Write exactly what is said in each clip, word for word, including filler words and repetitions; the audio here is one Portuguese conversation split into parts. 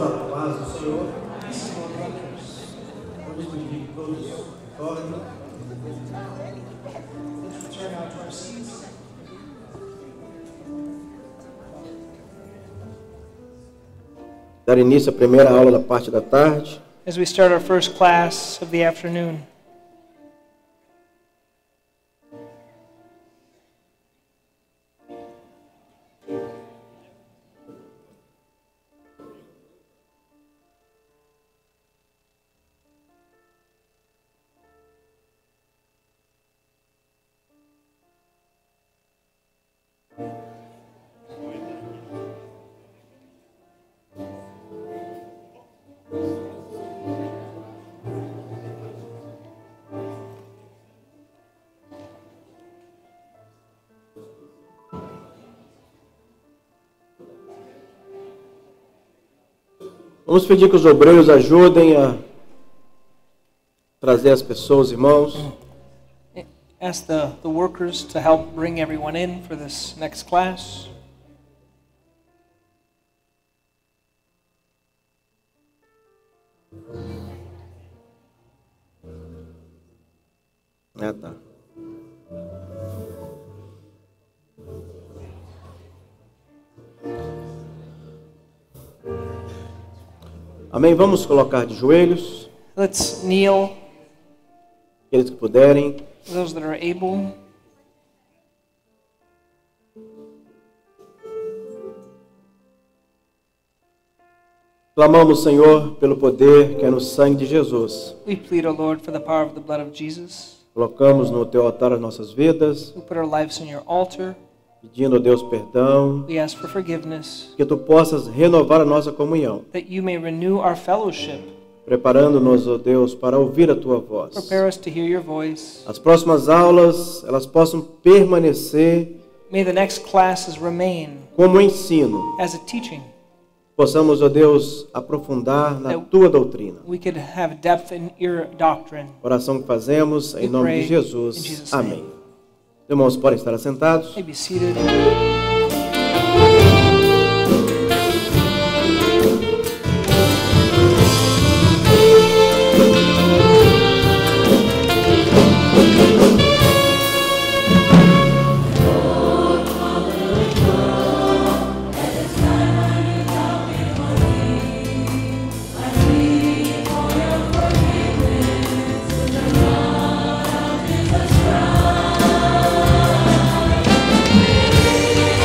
a paz do Senhor. Vamos pedir que todos tornem. Dar início à primeira aula da parte da tarde. As we start our first class of the afternoon. Vamos pedir que os obreiros ajudem a trazer as pessoas, irmãos. Ask the, the workers to help bring everyone in for this next class. Ah, tá. Amém? Vamos colocar de joelhos. Let's kneel. Aqueles que puderem. Those that are able. Clamamos, Senhor, pelo poder que é no sangue de Jesus. We plead, O Lord, for the power of the blood of Jesus. Colocamos no teu altar as nossas vidas. We put our lives on your altar. Pedindo a Deus perdão. We ask for forgiveness. Que tu possas renovar a nossa comunhão. That you may renew our fellowship. Preparando-nos, ó Deus, para ouvir a tua voz. Prepare us to hear your voice. As próximas aulas, elas possam permanecer. May the next classes remain como ensino. As a teaching. Possamos, ó Deus, aprofundar na That tua doutrina. We could have depth in your doctrine. Oração que fazemos em nome de Jesus. Amém. Irmãos, podem estar assentados. May be seated. Thank you.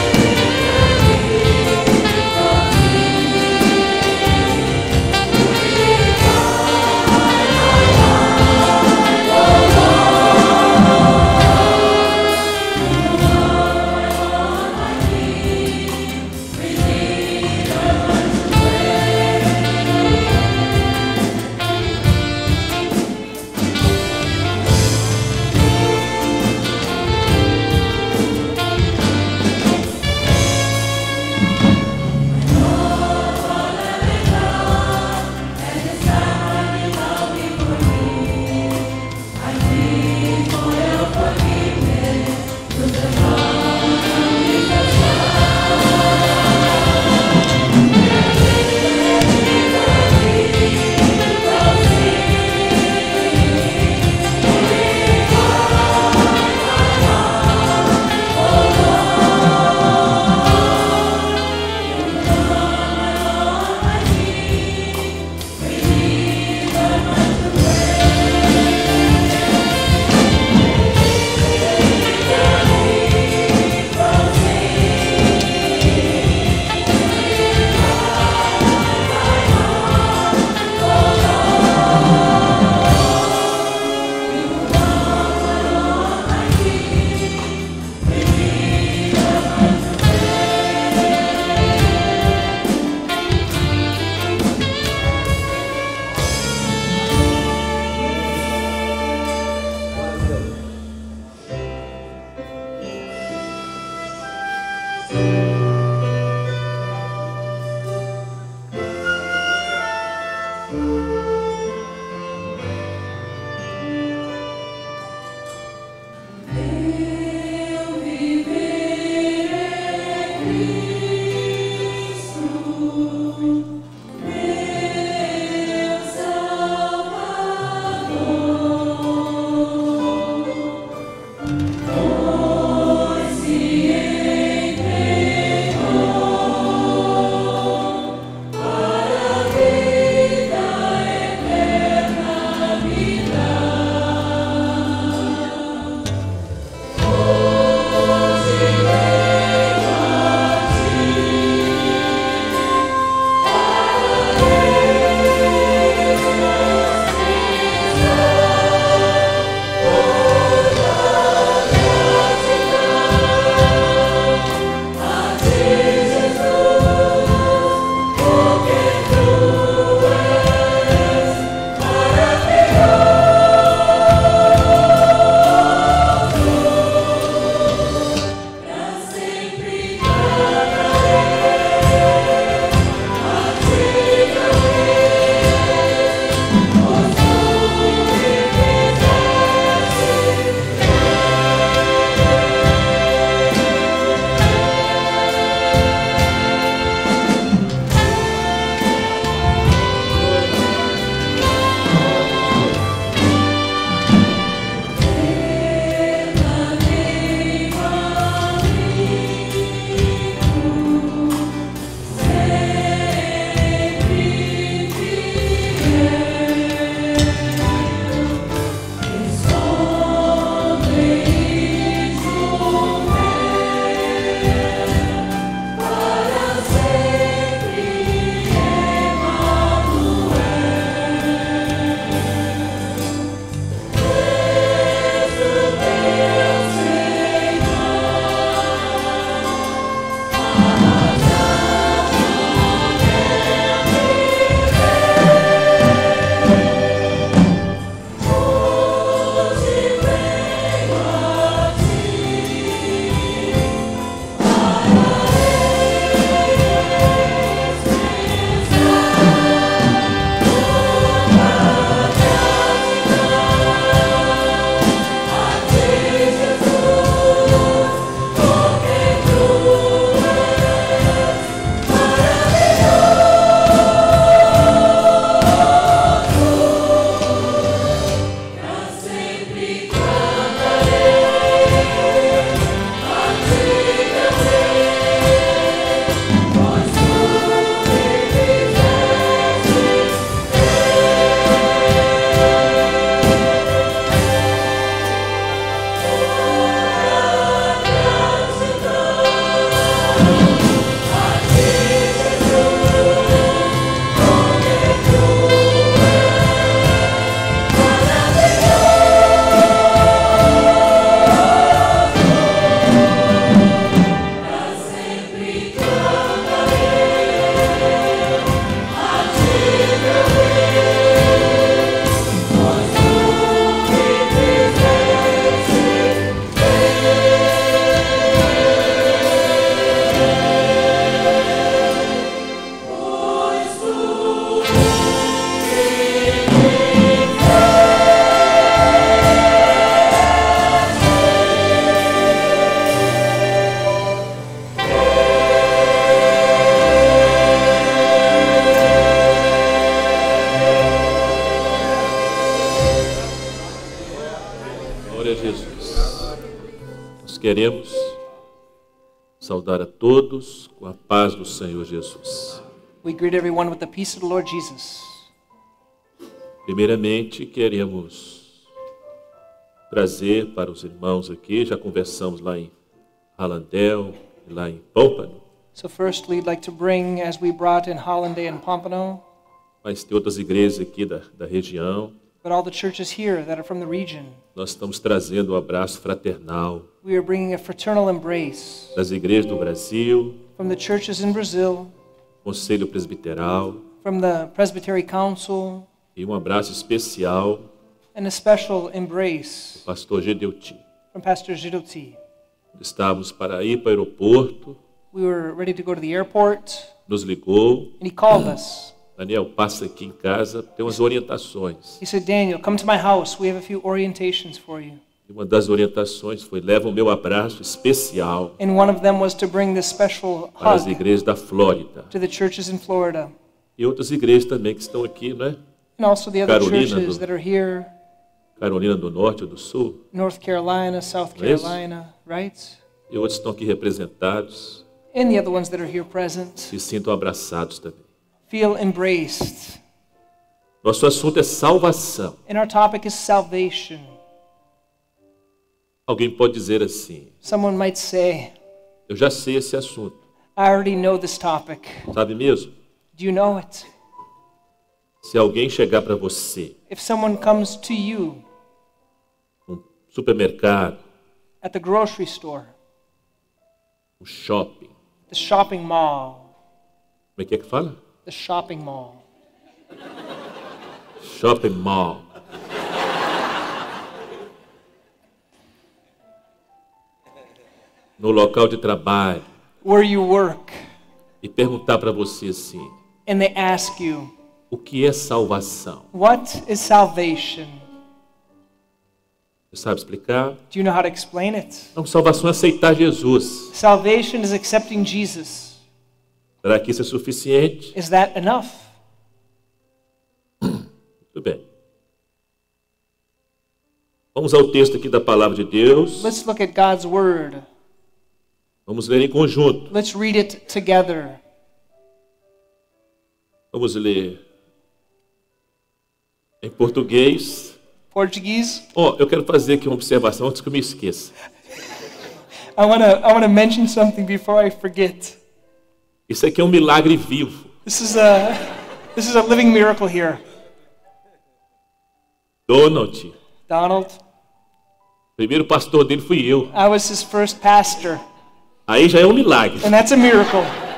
queremos saudar a todos com a paz do Senhor Jesus. We greet everyone with the peace of the Lord Jesus. Primeiramente, queremos trazer para os irmãos aqui, já conversamos lá em Hallandale, lá em Pompano. So first we'd like to bring, as we brought in Hallandale and Pompano, Mas tem outras igrejas aqui da, da região. but all the churches here that are from the region. Nós estamos trazendo um abraço fraternal We are bringing a fraternal embrace das igrejas do Brasil, from the churches in Brazil, Conselho Presbiteral, from the Presbytery Council, e um abraço especial and a special embrace ao pastor Gedeuti. from Pastor Gidotti. Estávamos para ir para o aeroporto, We were ready to go to the airport, nos ligou. and he called us. Daniel, passa aqui em casa, tem umas orientações. He said, Daniel, come to my house. We have a few orientations for you. E uma das orientações foi: leva o meu abraço especial And one of them was to bring this special para as hug igrejas da Flórida. to the churches in Florida, E outras igrejas também que estão aqui, né? and also the other Carolina churches do- that are here, Carolina do Norte ou do Sul. North Carolina, South Não é isso? Carolina, right? E outros estão aqui representados. And the other ones that are here present. Se sintam abraçados também. Feel embraced. Nosso assunto é salvação. And our topic is salvation. Alguém pode dizer assim: Someone might say, eu já sei esse assunto. I already know this topic. Sabe mesmo? Do you know it? Se alguém chegar para você If someone comes to you num supermercado, at the grocery store, no shopping, the shopping mall, como é que é que fala? the shopping mall, Shopping mall. No local de trabalho, where you work, e perguntar para você assim: and they ask you, o que é salvação? what is salvation? Você sabe explicar? Do you know how to explain it? Não, salvação é aceitar Jesus. Salvation is accepting Jesus. Será que isso é suficiente? Is that enough? Muito bem. Vamos ao texto aqui da palavra de Deus. Let's look at God's word. Vamos ler em conjunto. Let's read it together. Vamos ler em português. Portuguese. Oh, eu quero fazer aqui uma observação antes que eu me esqueça. I want to I want to mention something before I forget. Isso aqui é um milagre vivo. This is a this is a living miracle here. Donald, Donald, o primeiro pastor dele fui eu. I was his first pastor, Aí já é um milagre. and that's a miracle.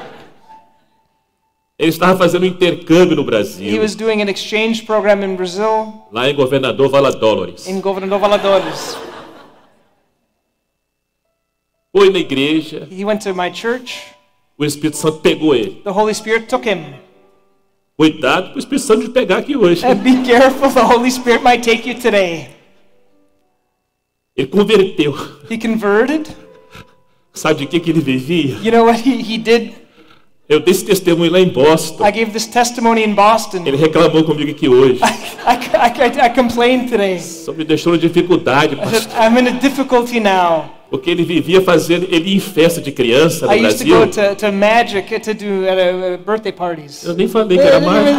Ele estava fazendo um intercâmbio no He Brasil, was doing an exchange program in Brazil, lá em Governador Valadares. in Governador Valadares. Foi na igreja, He went to my church. o Espírito Santo pegou ele. The Holy Spirit took him. Cuidado para o Espírito Santo te pegar aqui hoje. Uh, be careful, the Holy Spirit might take you today. Ele converteu. He converted. Sabe de que, que ele vivia? You know what he, he did? Eu dei esse testemunho lá em Boston. I gave this testimony in Boston. Ele reclamou comigo aqui hoje. I, I, I, I complained today. Só me deixou em dificuldade, I said, pastor. I'm in a difficulty now. Porque ele vivia fazendo, ele ia em festa de criança no I used to Brasil. go to, to magic to do at a, uh, birthday parties. Eu nem falei que era mágico.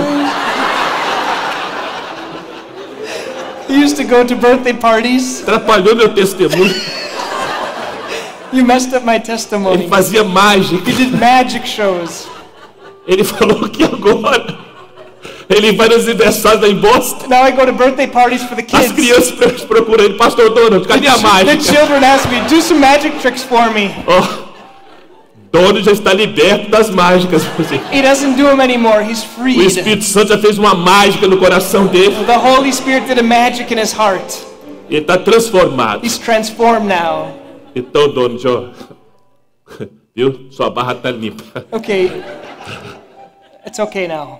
He used to go to birthday parties. Atrapalhou meu testemunho. You messed up my Ele testimony. fazia mágica. He did magic shows. Ele falou que agora ele vai nos aniversários lá em Boston. Now I go to birthday parties for the As kids. crianças pro- procuram ele. Pastor Donald, cadê a The mágica? children ask me, do some magic tricks for me. Oh, Donald já está liberto das mágicas. He doesn't do them anymore. He's O freed. Espírito Santo já fez uma mágica no coração dele. The Holy Spirit did a magic in his heart. Ele está transformado. He's transformed now. Então, Donald, ó, viu? Sua barra está limpa. Okay. It's okay now.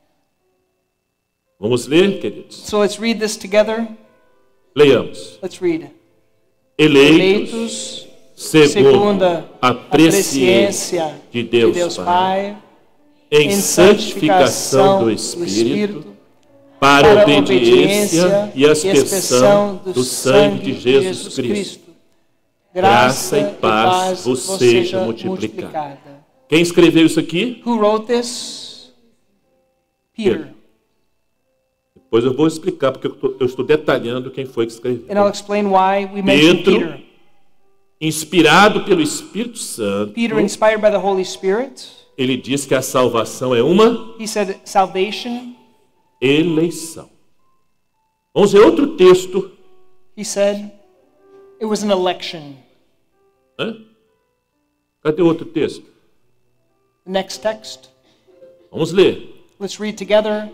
Vamos ler, queridos? So let's read this together. Leiamos. Let's read. Eleitos Eleitos segundo segundo a a presciência presciência de de Deus, Deus Pai, Pai, em em santificação do Espírito, para a para a obediência obediência e a expressão do sangue de Jesus Cristo. Graça e paz vos seja multiplicada. Quem escreveu isso aqui? Who wrote this? Peter. Depois eu vou explicar porque eu estou, eu estou detalhando quem foi que escreveu. And I'll explain why we mentioned Pedro, Peter. inspirado pelo Espírito Santo, Peter, inspired by the Holy Spirit, ele diz que a salvação é uma he said salvation. eleição. Vamos ver outro texto. He said it was an election. Hã? Cadê o outro texto? The next text. Vamos ler. Let's read together.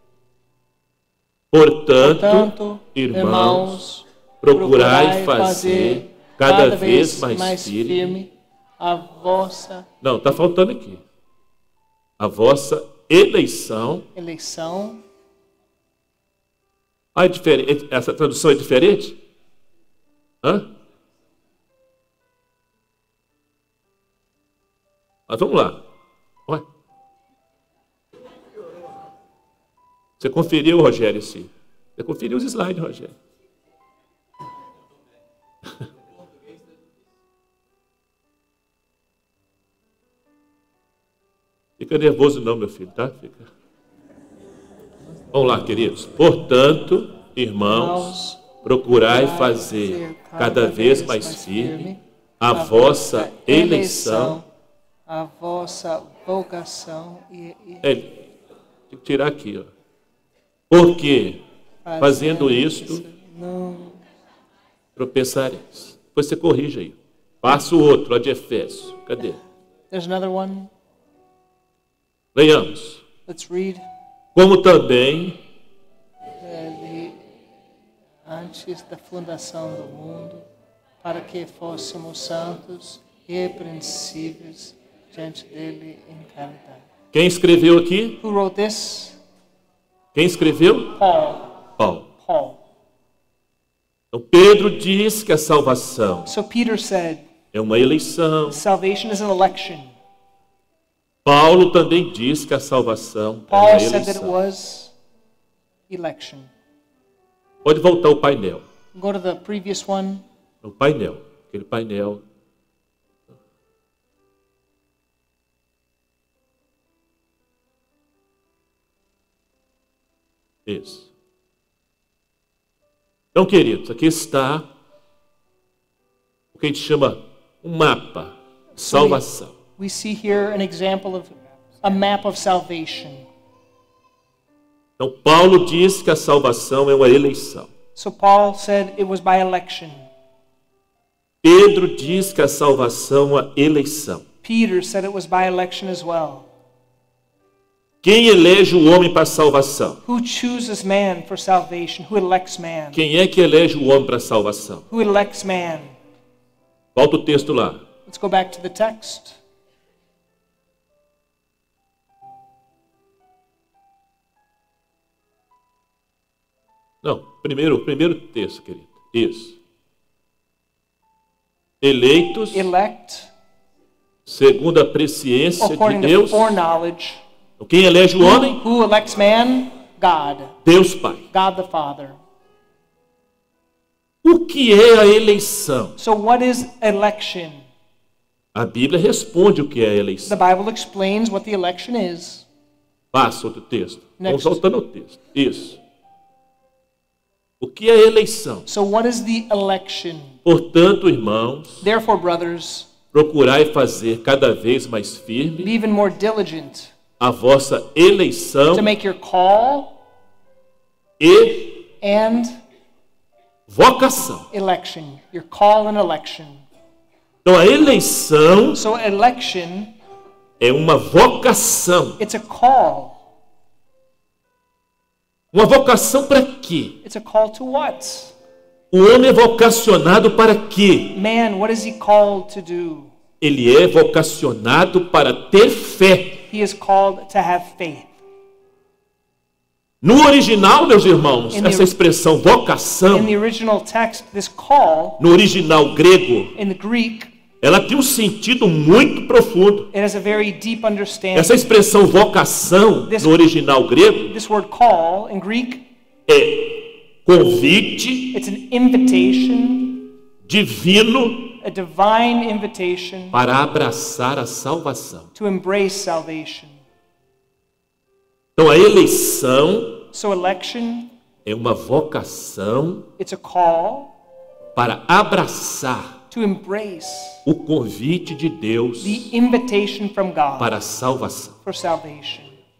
Portanto, Portanto, irmãos, procurai fazer cada vez mais firme a vossa Não, está faltando aqui. A vossa eleição. eleição. Ah, é diferente. Essa tradução é diferente? Hã? Mas vamos lá. Ué. Você conferiu, Rogério, sim. Você conferiu os slides, Rogério. Fica nervoso não, meu filho, tá? Fica. Vamos lá, queridos. Portanto, irmãos, procurai fazer cada vez mais firme a vossa eleição, a vossa vocação e, e... É, tem que tirar aqui, ó. Porque fazendo isto, não... tropeçareis. Depois você corrige aí. Passa o outro, lá de Efésios. Cadê? There's another one. Leiamos. Let's read. Como também Ele, antes da fundação do mundo, para que fôssemos santos e irrepreensíveis diante dele em caridade. Quem escreveu aqui? Who wrote this? Quem escreveu? Paul. Paulo. Paul. Então Pedro diz que a salvação So Peter said, é uma eleição. salvation is an election. Paulo também diz que a salvação é uma Paul said that it eleição. was election. Pode voltar o painel. Go to the previous one. O painel. Aquele painel. Isso. Então, queridos, aqui está o que a gente chama um mapa de salvação. We see here an example of a map of salvation. Então, Paulo diz que a salvação é uma eleição. So Paul said it was by election. Pedro diz que a salvação é uma eleição. Peter said it was by election as well. Quem elege o homem para a salvação? Who chooses man for salvation? Who elects man? Quem é que elege o homem para a salvação? Who elects man? Volta o texto lá. Let's go back to the text. Não, primeiro, primeiro texto, querido. Isso. Eleitos, Elect segundo a presciência de according to Deus. foreknowledge. Quem elege o homem? Who elects man? God. Deus Pai. God the Father. O que é a eleição? So what is election? A Bíblia responde o que é a The eleição. Bible explains what the election is. Passa outro texto. Vamos Next. voltando ao texto. Isso. O que é a eleição? So what is the election? Portanto, irmãos, Therefore, brothers, procurai fazer cada vez mais firme be even more diligent a vossa eleição to make your call e and vocação. election. Your call and election. Então, a eleição So election, é uma vocação. it's a call. Uma vocação para quê? It's a call to what? O homem é vocacionado para quê? Man, what is he called to do? Ele é vocacionado para ter fé. He is called to have faith. No original, meus irmãos, In the- essa expressão vocação, In the original text, this call, no original grego, in the Greek, ela tem um sentido muito profundo. it has a very deep understanding. Essa expressão vocação, This- no original grego, This word call, in Greek, é convite it's an invitation, divino a divine invitation para abraçar a salvação. to embrace salvation. Então a eleição So election, é uma vocação it's a call para abraçar to embrace o convite de Deus the invitation from God para a salvação. for salvation.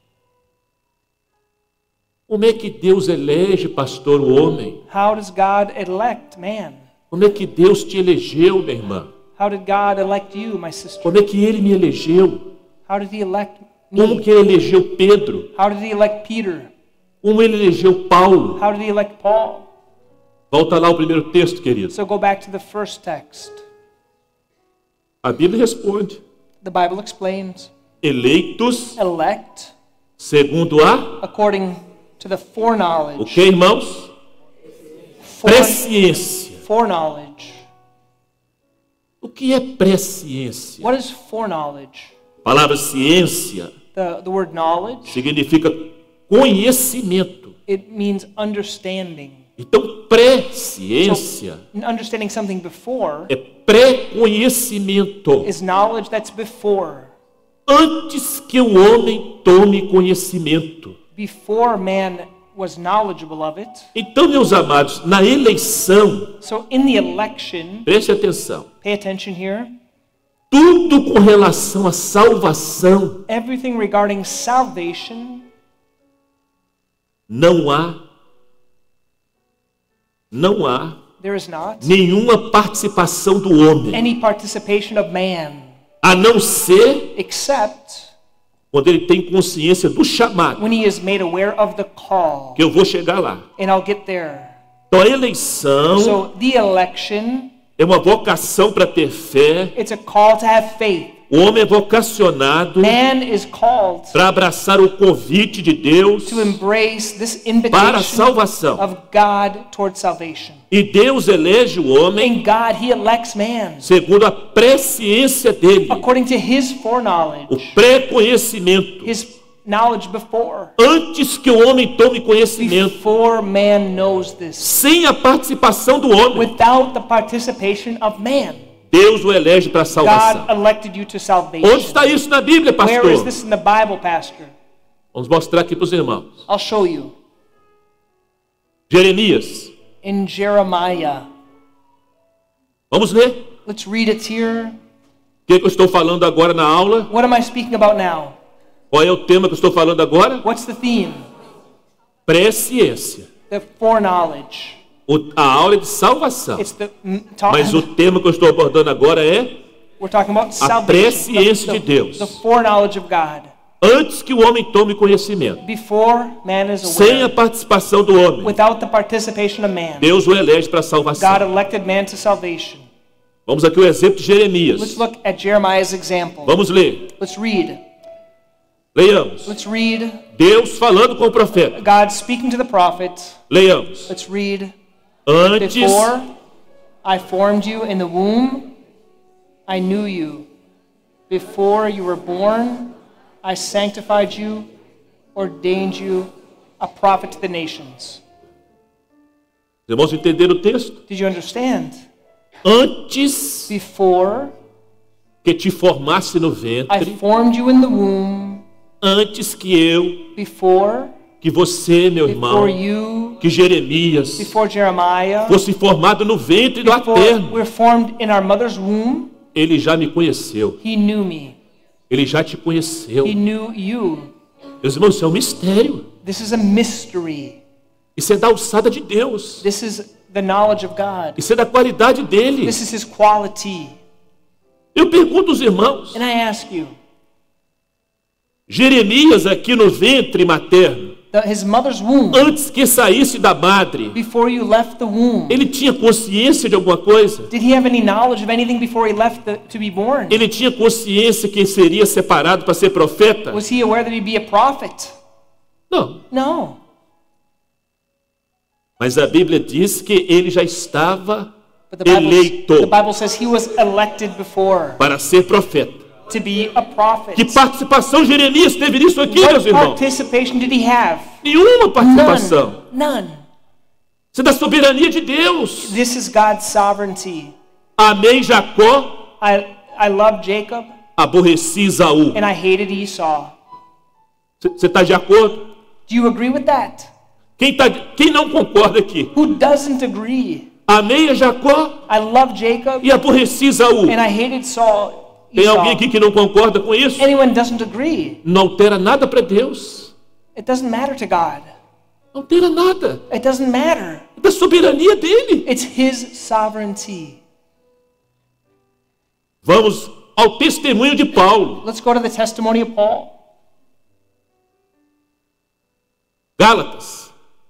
Como é que Deus elege, pastor, o homem? How does God elect man? Como é que Deus te elegeu, minha irmã? How did God elect you, my sister? Como é que Ele me elegeu? How did he elect Como me? que Ele elegeu Pedro? How did he elect Peter? Como Ele elegeu Paulo? How did he elect Paul? Volta lá ao primeiro texto, querido. So go back to the first text. A Bíblia responde. The Bible explains, Eleitos elect segundo a... according to the O foreknowledge. que, irmãos? Fore- Presciência. foreknowledge. O que é presciência? What is foreknowledge? A palavra ciência The, the word knowledge, significa conhecimento. it means understanding. Então, presciência Understanding something before é pré-conhecimento. is knowledge that's before. Antes que o homem tome conhecimento. Before man was knowledgeable of it. Então, meus amados, na eleição, So in the election, preste atenção, pay attention here, tudo com relação à salvação, everything regarding salvation, não há, não há there is not nenhuma participação do homem, any participation of man, a não ser except quando ele tem consciência do chamado, when he is made aware of the call. que eu vou chegar lá. And I'll get there. Então, a eleição So the election, é uma vocação para ter fé. it's a call to have faith. O homem é vocacionado Man is called para abraçar o convite de Deus to embrace this para a invitation salvação. of God towards salvation. E Deus elege o homem In God, he elects man segundo a presciência dele, according to his o foreknowledge, pré-conhecimento. his knowledge before. Antes que o homem tome conhecimento, Before man knows this, sem a participação do homem, without the participation of man, Deus o elege para a God salvação. elected you to salvation. Onde está isso na Bíblia, Where is pastor? this in the Bible, Pastor? Vamos mostrar aqui para os irmãos. I'll show you. Jeremias. In Jeremiah. Vamos ler. Let's read it here. O que, que eu estou falando agora na aula? What am I speaking about now? Qual é o tema que eu estou falando agora? What's the theme? Presciência. The foreknowledge. O, a aula é de salvação. It's the mm, ta- Mas o tema que eu estou abordando agora é we're talking about a salvation. presciência The, de Deus. the, the foreknowledge of God. Antes que o homem tome conhecimento, Before man is sem a aware, participação do homem, without the participation of man, Deus o elege para a God salvação. elected man to salvation. Vamos aqui o exemplo de Let's Jeremias. look at Jeremiah's example. Vamos ler. Let's read. Leiamos. Let's read. Deus falando com o profeta. God speaking to the prophet. Leiamos. Let's read. Antes Before I formed you in the womb, I knew you. Before you were born, I sanctified you, ordained you a prophet to the nations. os irmãos entenderam o texto? Did you understand? Antes Before que te formasse no I ventre, formed you in the womb, antes que eu, before, que você, meu before irmão, you, que Jeremias before Jeremiah, fosse formado no ventre do before Eterno, we're formed in our mother's womb, ele já me conheceu. he knew me. Ele já te conheceu. He knew you. Meus irmãos, isso é um mistério. This is a mystery. Isso é da alçada de Deus. This is the knowledge of God. Isso é da qualidade dele. This is his quality. Eu pergunto aos irmãos, And I ask you, Jeremias aqui no ventre materno, the, his mother's womb, antes que saísse da madre, before you left the womb, ele tinha consciência de alguma coisa? did he have any knowledge of anything before he left the, to be born? Ele tinha consciência que seria separado para ser profeta? Was he aware that he'd be a prophet? Não. No. Mas a Bíblia diz que ele já estava But the Bible, eleito the Bible says he was elected before para ser profeta. to be a prophet. Que participação Jeremias teve nisso aqui, What meus irmãos? participation did he have? Nenhuma participação. None. None. Isso é da soberania de Deus. This is God's sovereignty. Amei Jacó, I, I loved Jacob, aborreci Esaú. and I hated Esau. Você está de acordo? Do you agree with that? Quem, tá, quem não concorda aqui? Who doesn't agree? Amei a Jacó I loved Jacob, e aborreci Esaú. and I hated Saul. Tem Esau. alguém aqui que não concorda com isso? Anyone doesn't agree? Não altera nada para Deus. It doesn't matter to God. Não altera nada. It doesn't matter. É da soberania dele. It's His sovereignty. Vamos ao testemunho de Paulo. Let's go to the testimony of Paul. Gálatas.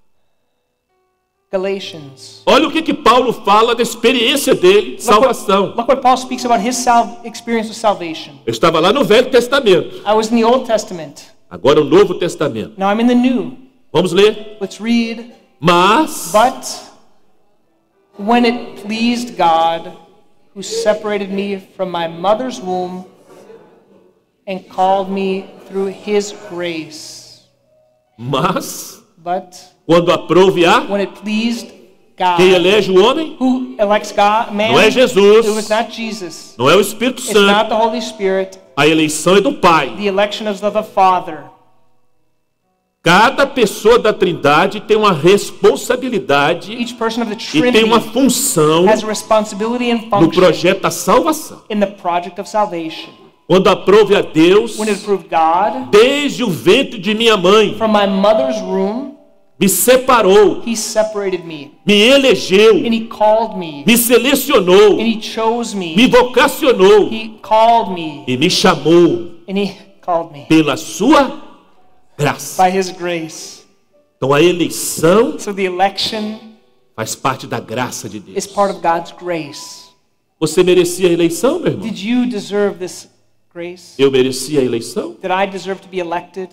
Galatians. Olha o que, que Paulo fala da experiência dele de salvação. Look what, look what Paul speaks about his sal- experience with salvation. Eu estava lá no Velho Testamento. I was in the Old Testament. Agora o Novo Testamento. Now I'm in the New. Vamos ler. Let's read. Mas, But when it pleased God, who separated me from my mother's womb and called me through His grace. mas, But quando aprove a, when it pleased God, quem elege o homem? who elects God, man, Não é Jesus. it was not Jesus. Não é o Espírito It's not Santo. the Holy Spirit. A eleição é do Pai. The election is of the Father. Cada pessoa da Trindade tem uma responsabilidade Each person of the e tem uma Trinity função has a responsibility and no function projeto da salvação. in the project of salvation. Quando aprove a Deus, When it proved God, desde o ventre de minha mãe, from my mother's womb, me separou, He separated me, me elegeu, and He called me, me selecionou, and He chose me me, vocacionou He called me, e me chamou and He called me pela sua graça. by His grace. Então a eleição So the election faz parte da graça de is Deus. part of God's grace. Você merecia a eleição, meu irmão? Did you deserve this grace? Eu merecia a eleição? Did I deserve to be elected?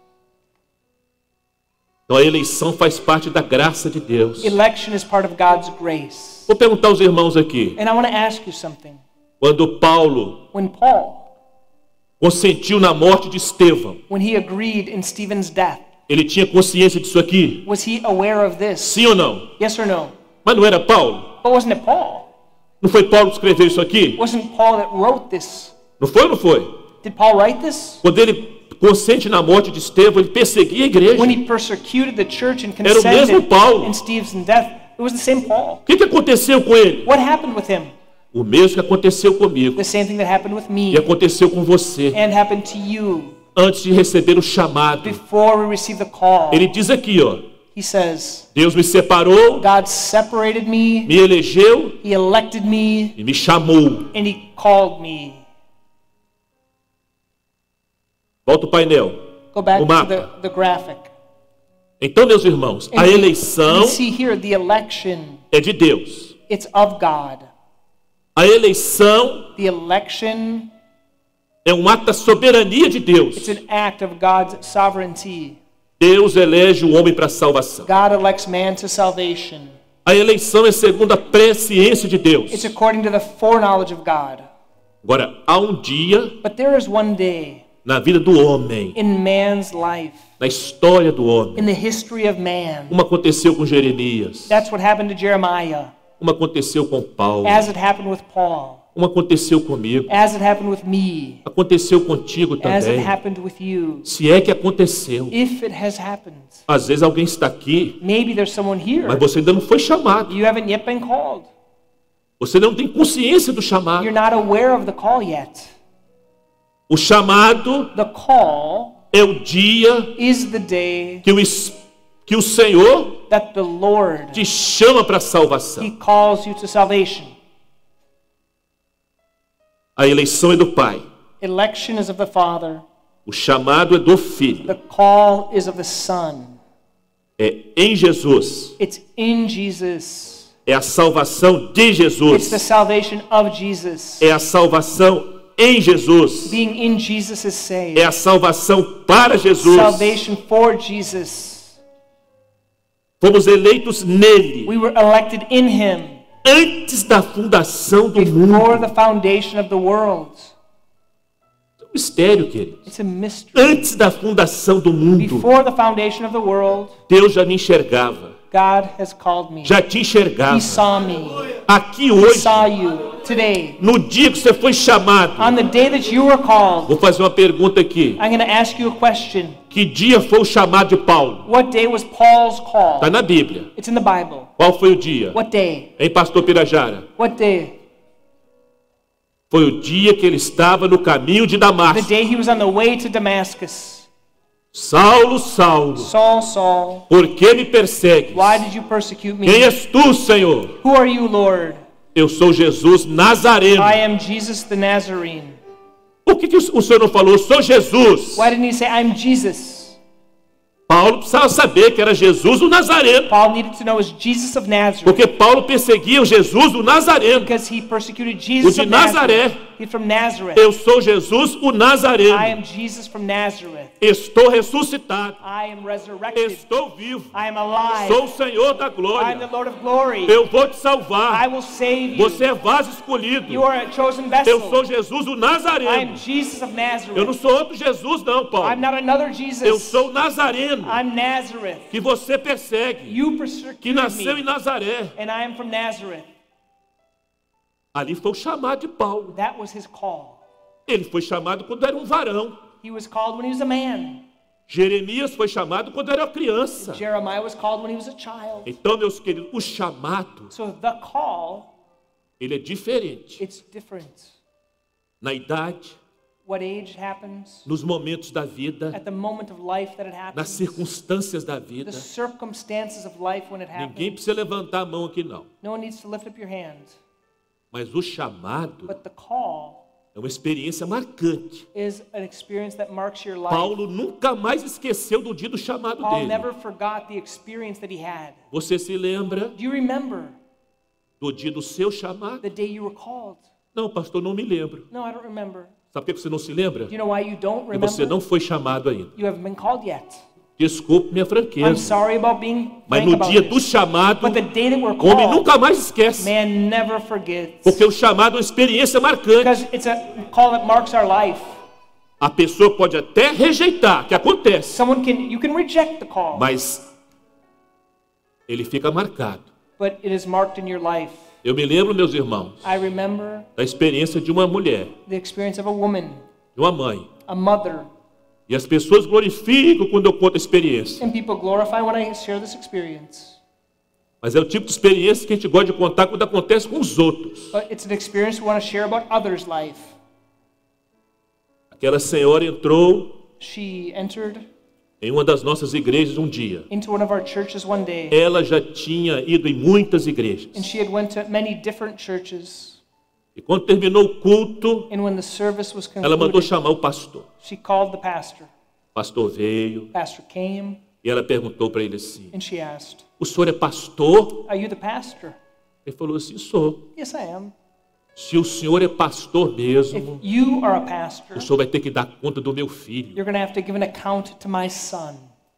Então a eleição faz parte da graça de Deus. Election is part of God's grace. Vou perguntar aos irmãos aqui. And I want to ask you something. Quando Paulo When Paul, consentiu na morte de Estevão, when he agreed in Stephen's death, ele tinha consciência disso aqui? was he aware of this? Sim ou não? Yes or no? Mas não era Paulo? But wasn't it Paul? Não foi Paulo que escreveu isso aqui? Wasn't Paul that wrote this? Não foi ou não foi? Did Paul write this? Quando ele consente na morte de Estevão, ele perseguia a igreja. When he persecuted the church and Era o mesmo consented Paulo. in Stephen's death, it was the same Paul. O que, que aconteceu com ele? What happened with him? O mesmo que aconteceu comigo. The same thing that happened with me E aconteceu com você. and happened to you Antes de receber o chamado. before we received the call. Ele diz aqui, ó. He says, Deus me separou, God separated me, me elegeu He elected me, e me chamou. and He called me. Volta o painel. Go back O to mapa. the, the graphic. Então, meus irmãos, And a we- eleição we see here the election, é de Deus. it's of God. A eleição The election, é um ato da soberania de Deus. it's an act of God's sovereignty. Deus elege o homem para a salvação. God elects man to salvation. A eleição é segundo a presciência de Deus. It's according to the foreknowledge of God. Agora, há um dia But there is one day na vida do homem, in man's life, na história do homem, in the history of man, como aconteceu com Jeremias, that's what happened to Jeremiah, como aconteceu com Paulo, as it happened with Paul, como aconteceu comigo, as it happened with me, aconteceu contigo as it também. happened with you. Se é que aconteceu. If it has happened, Às vezes alguém está aqui, maybe there's someone here, mas você ainda não foi chamado. you haven't yet been called. Você não tem consciência do chamado. You're not aware of the call yet. O chamado The call é o dia is the day que o, es- que o Senhor that the Lord, te chama para a salvação. He calls you to salvation. A eleição é do Pai. Election is of the Father. O chamado é do Filho. The call is of the Son. É em Jesus. It's in Jesus. É a salvação de It's the Jesus. salvation of Jesus. É a salvação em Jesus. Being in Jesus is saved. É a salvação para Jesus. Salvation for Jesus. Fomos eleitos nele We were elected in Him antes da fundação do before mundo. the foundation of the world. É um mistério, querido. It's a mystery. Antes da fundação do mundo, Before the foundation of the world, Deus já me enxergava. God has called me. Já te enxergava. He saw me. Aqui He hoje, saw you today. no dia que você foi chamado, On the day that you were called, vou fazer uma pergunta aqui. I'm going to ask you a question. Que dia foi o chamado de Paulo? What day was Paul's call? Está na Bíblia. It's in the Bible. Qual foi o dia? What day? Hein, pastor Pirajara? What day? Foi o dia que ele estava no caminho de The Damasco. day he was on the way to Damascus. Saulo, Saulo, Saul, Saul, por que me persegues? why did you persecute me? Quem és tu, Senhor? Who are you, Lord? Eu sou Jesus Nazareno. I am Jesus the Nazarene. Por que, que o Senhor não falou, eu sou Jesus? Why didn't he say, I'm Jesus? Paulo precisava saber que era Jesus o Nazareno. Paul needed to know it was Jesus of Nazareth. Porque Paulo perseguia o Jesus o Nazareno. Because he persecuted Jesus O de of Nazareth. Nazaré. He's from Nazareth. Eu sou Jesus o Nazareno. I am Jesus from Nazareth. Estou ressuscitado. I am resurrected. Estou vivo. I am alive. Sou o Senhor da I am the glória. Lord of glory. Eu vou te I salvar. will save you. Você é vaso escolhido. You are a chosen Eu vessel. sou Jesus o I am Nazareno. Jesus of Eu não Nazareth. sou outro Jesus não, I'm Paulo. not another Eu Jesus. sou o Nazareno. I'm Nazareth. Que você persegue. You Que persecuted nasceu em me. Nazaré. And I am from Nazareth. Ali foi o chamado de Paulo. That was his call. Ele foi chamado quando era um varão. He was called when he was a man. Jeremias foi chamado quando era criança. Jeremiah was called when he was a child. Então, meus queridos, o chamado, So the call, ele é diferente. it's different. Na idade, What age happens? nos momentos da vida, At the moment of life that it nas happens. circunstâncias da The vida. circumstances of life when it Ninguém happens. precisa levantar a mão aqui, não. No one needs to lift up your hand. Mas o chamado But the call é uma experiência marcante. is an experience that marks your life. Paulo nunca mais esqueceu do dia do chamado Paul dele. never forgot the experience that he had. Você se lembra Do you remember do dia do seu chamado? the day you were called? Não, pastor, não me lembro. No, I don't remember. Sabe por que você não se lembra? Do you know why you don't Porque você remember? não foi chamado ainda. You haven't been called yet. Desculpe minha I'm franqueza. sorry about being Mas frank no about dia do this. chamado, But the day that we're o homem called, nunca mais esquece. man never forgets. Porque o chamado é uma experiência marcante. Because it's a call that marks our life. A pessoa pode até rejeitar, que acontece. Someone can, you can reject the call, Mas ele fica marcado. but it is marked in your life. Eu me lembro, meus irmãos, I remember da experiência de uma mulher, the experience of a woman, de uma mãe. a mother, E as pessoas glorificam quando eu conto a experiência. and people glorify when I share this experience. Mas é o tipo de experiência que a gente gosta de contar quando acontece com os outros. But it's an experience we want to share about others' life. Aquela senhora entrou She entered em uma das nossas igrejas um dia. into one of our churches one day, Ela já tinha ido em muitas igrejas. and she had went to many different churches. E quando terminou o culto, And when the service was ela mandou concluded, chamar o pastor. she called the pastor. O pastor veio Pastor came, e ela perguntou para ele assim: and she asked, o senhor é pastor? "Are you the pastor?" Ele falou assim: sou. "Yes, I am." Se o senhor é pastor "If mesmo, you are a pastor, o senhor vai ter que dar conta do meu filho. you're going to have to give an account to my son."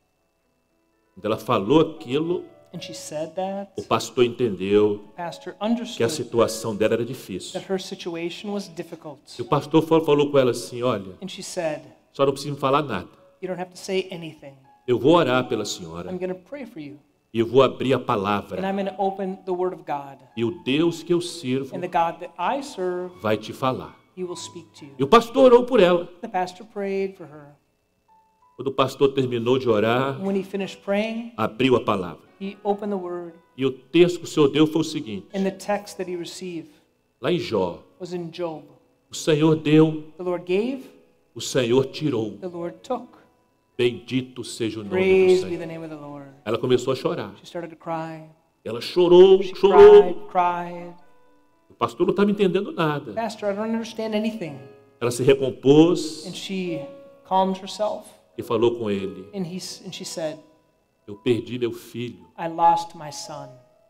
Quando ela falou aquilo, And she said that. o pastor entendeu The pastor que a understood situação dela era difícil. that her situation was difficult. E o pastor falou, falou com ela assim: olha, And she said, a senhora não precisa me falar nada. "You don't have to say anything. Eu vou orar pela senhora I'm going to pray for you. e eu vou abrir a And palavra. I'm going to open the Word of God. E o Deus que eu sirvo And the God that I serve, vai te falar. He will speak to you." E o pastor orou por ela. The pastor prayed for her. Quando o pastor terminou de orar, When he finished praying, abriu a palavra. he opened the Word. E o texto que o Senhor deu foi o seguinte: And the text that he received lá em Jó, was in Job. o Senhor deu, The Lord gave, o Senhor tirou. the Lord took. Bendito seja o nome do Praise be Senhor. the name of the Lord. Ela começou a chorar. She started to cry. Ela chorou, She chorou. cried, cried. O pastor não está me entendendo nada. Pastor, I don't understand anything. Ela se recompôs And she calmed herself. e falou com ele: And, he, and she said, eu perdi meu filho, "I lost my son,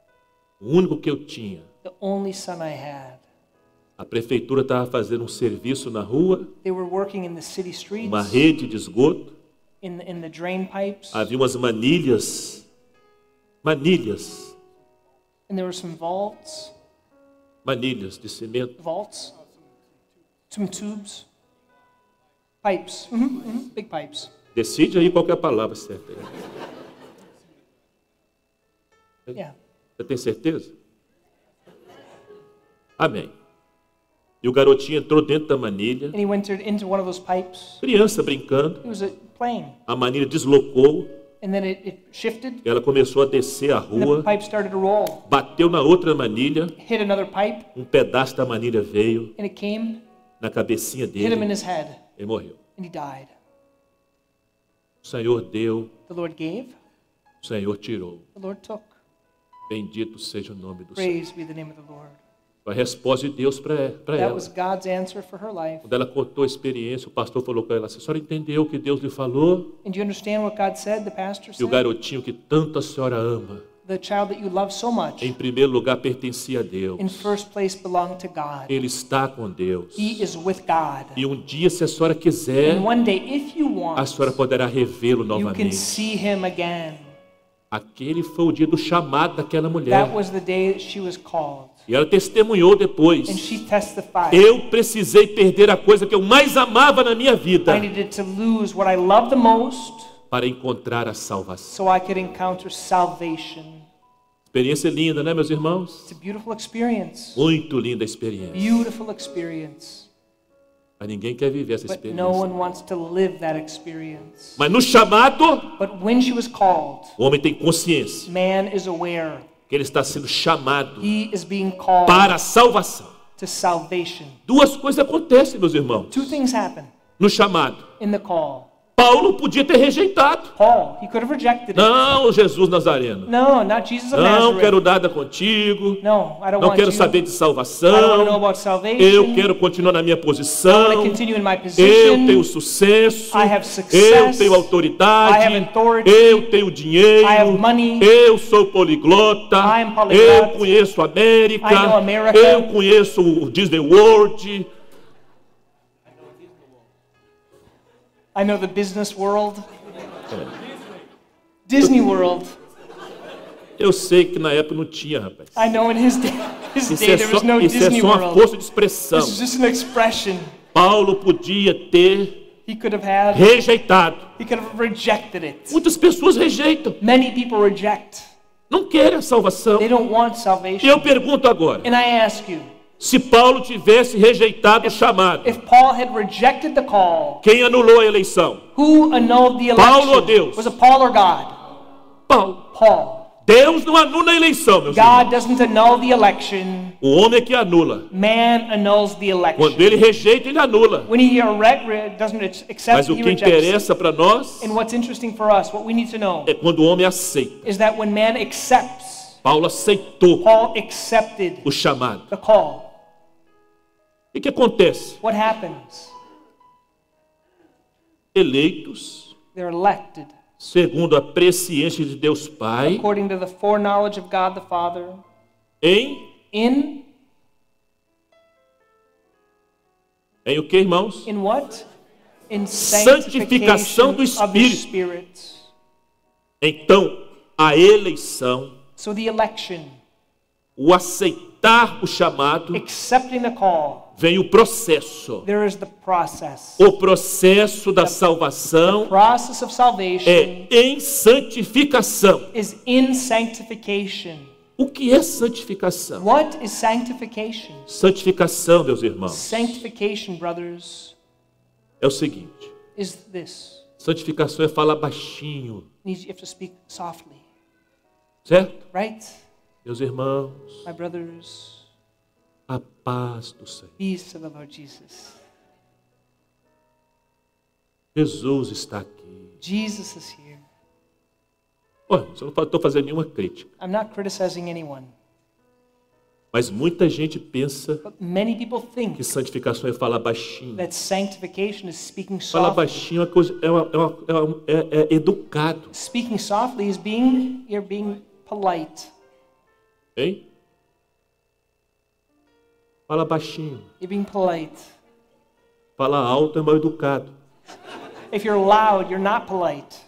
o único que eu tinha. the only son I had." A prefeitura estava fazendo um serviço na rua, They were working in the city streets, uma rede de esgoto. in the, in the drain pipes. Havia umas manilhas, manilhas, And there were some vaults, manilhas de cimento. vaults, some tubes, pipes, Mhm, mhm, big pipes. Decide aí qual que é a palavra certa. aí. Yeah. Você tem certeza? Amém. E o garotinho entrou dentro da manilha. And he went into one of those pipes. Criança brincando. It was a plane. A manilha deslocou. And then it, it shifted. Ela começou a descer a rua. And the pipe started to roll. Bateu na outra manilha. Hit another pipe. Um pedaço da manilha veio. And it came. Na cabecinha dele. Hit him in his head. Ele morreu. And he died. O Senhor deu. The Lord gave. O Senhor tirou. The Lord took. Bendito seja o nome do Praise Senhor. be the name of the Lord. Foi a resposta de Deus para ela. That was God's answer for her life. Quando ela contou a experiência, o pastor falou para ela assim: a senhora entendeu o que Deus lhe falou? And do you understand what God said? The pastor E o said. garotinho que tanto a senhora ama, The child that you love so much. em primeiro lugar pertencia a Deus. In first place belonged to God. Ele está com Deus. He is with God. E um dia, se a senhora quiser, And one day, if you want, a senhora poderá revê-lo you can novamente. see him again. Aquele foi o dia do chamado daquela mulher. That was the day that she was called. E ela testemunhou depois. And she testified. Eu precisei perder a coisa que eu mais amava na minha vida I needed to lose what I love the most para encontrar a salvação. so I could encounter salvation. Experiência linda, né, meus irmãos? It's a beautiful experience. Muito linda a experiência. Beautiful experience. Mas ninguém quer viver essa But experiência. no one wants to live that experience. Mas no chamado, But when she was called, o homem tem consciência man is aware. que ele está sendo chamado He is being called para a salvação. to salvation. Duas coisas acontecem, meus irmãos. Two things happen No chamado, in the call. Paulo podia ter rejeitado. Paul, he could have rejected it. Não, Jesus Nazareno. No, not Jesus of Não Nazareth. quero nada contigo. No, I don't Não want quero you. saber de I don't want to know salvação. about salvation. Eu quero continuar na minha I want posição. to continue in my Eu position. tenho sucesso. I have success. Eu tenho autoridade. I have authority. Eu tenho dinheiro. I have money. Eu sou poliglota. I am polyglot. Eu conheço a América. I know America. Eu conheço o Disney World. I know the business world. Disney World. Eu sei que na época não tinha, rapaz. I know in his day, his Isso day é there só, was no isso é Disney só uma World. força de expressão. This is just an expression. Paulo podia ter He could have had. rejeitado. He could have rejected it. Muitas pessoas rejeitam. Many people reject. Não querem a salvação. They don't want E salvation. eu pergunto agora, And I ask you, se Paulo tivesse rejeitado o chamado, if Paul had rejected the call, quem anulou a eleição? who annulled the Paulo ou election? Deus? Was it Paul or God? Paulo. Paul. Deus não anula a eleição, meus God irmãos. doesn't annul the election. O homem é que anula. Man annuls the election. Quando ele rejeita, ele anula. When he re- re- doesn't accept, Mas o he que rejects. interessa para nós And what's interesting for us, what we need to know, é quando o homem aceita. is that when man accepts, Paulo aceitou Paul accepted o chamado. the call. O que acontece? What happens? Eleitos, They're elected segundo a presciência de Deus Pai, according to the foreknowledge of God the Father em in em o que, irmãos? in what? In Santificação sanctification do of the Espírito. Spirit. Então, a eleição, So the election, o aceitar o chamado, accepting the call, vem o processo. there is the process. O processo da salvação Process of salvation é em santificação. is in sanctification. O que é santificação? What is sanctification? Santificação, meus irmãos, Sanctification, brothers, é o seguinte: is this. santificação é falar baixinho, You have to speak softly, certo? right? Meus irmãos, My brothers, a paz do Senhor. peace of the Lord Jesus. Jesus está aqui. Jesus is here. Olha, eu não estou fazendo nenhuma crítica, I'm not criticizing anyone, mas muita gente pensa but many people think que santificação é falar baixinho. that sanctification is speaking Falar softly. baixinho é, uma coisa, é, uma, é, uma, é, uma, é, é educado, Speaking softly is being, you're being polite. hein? Fala baixinho. You're being polite. Fala alto é mal educado. If you're loud, you're not polite.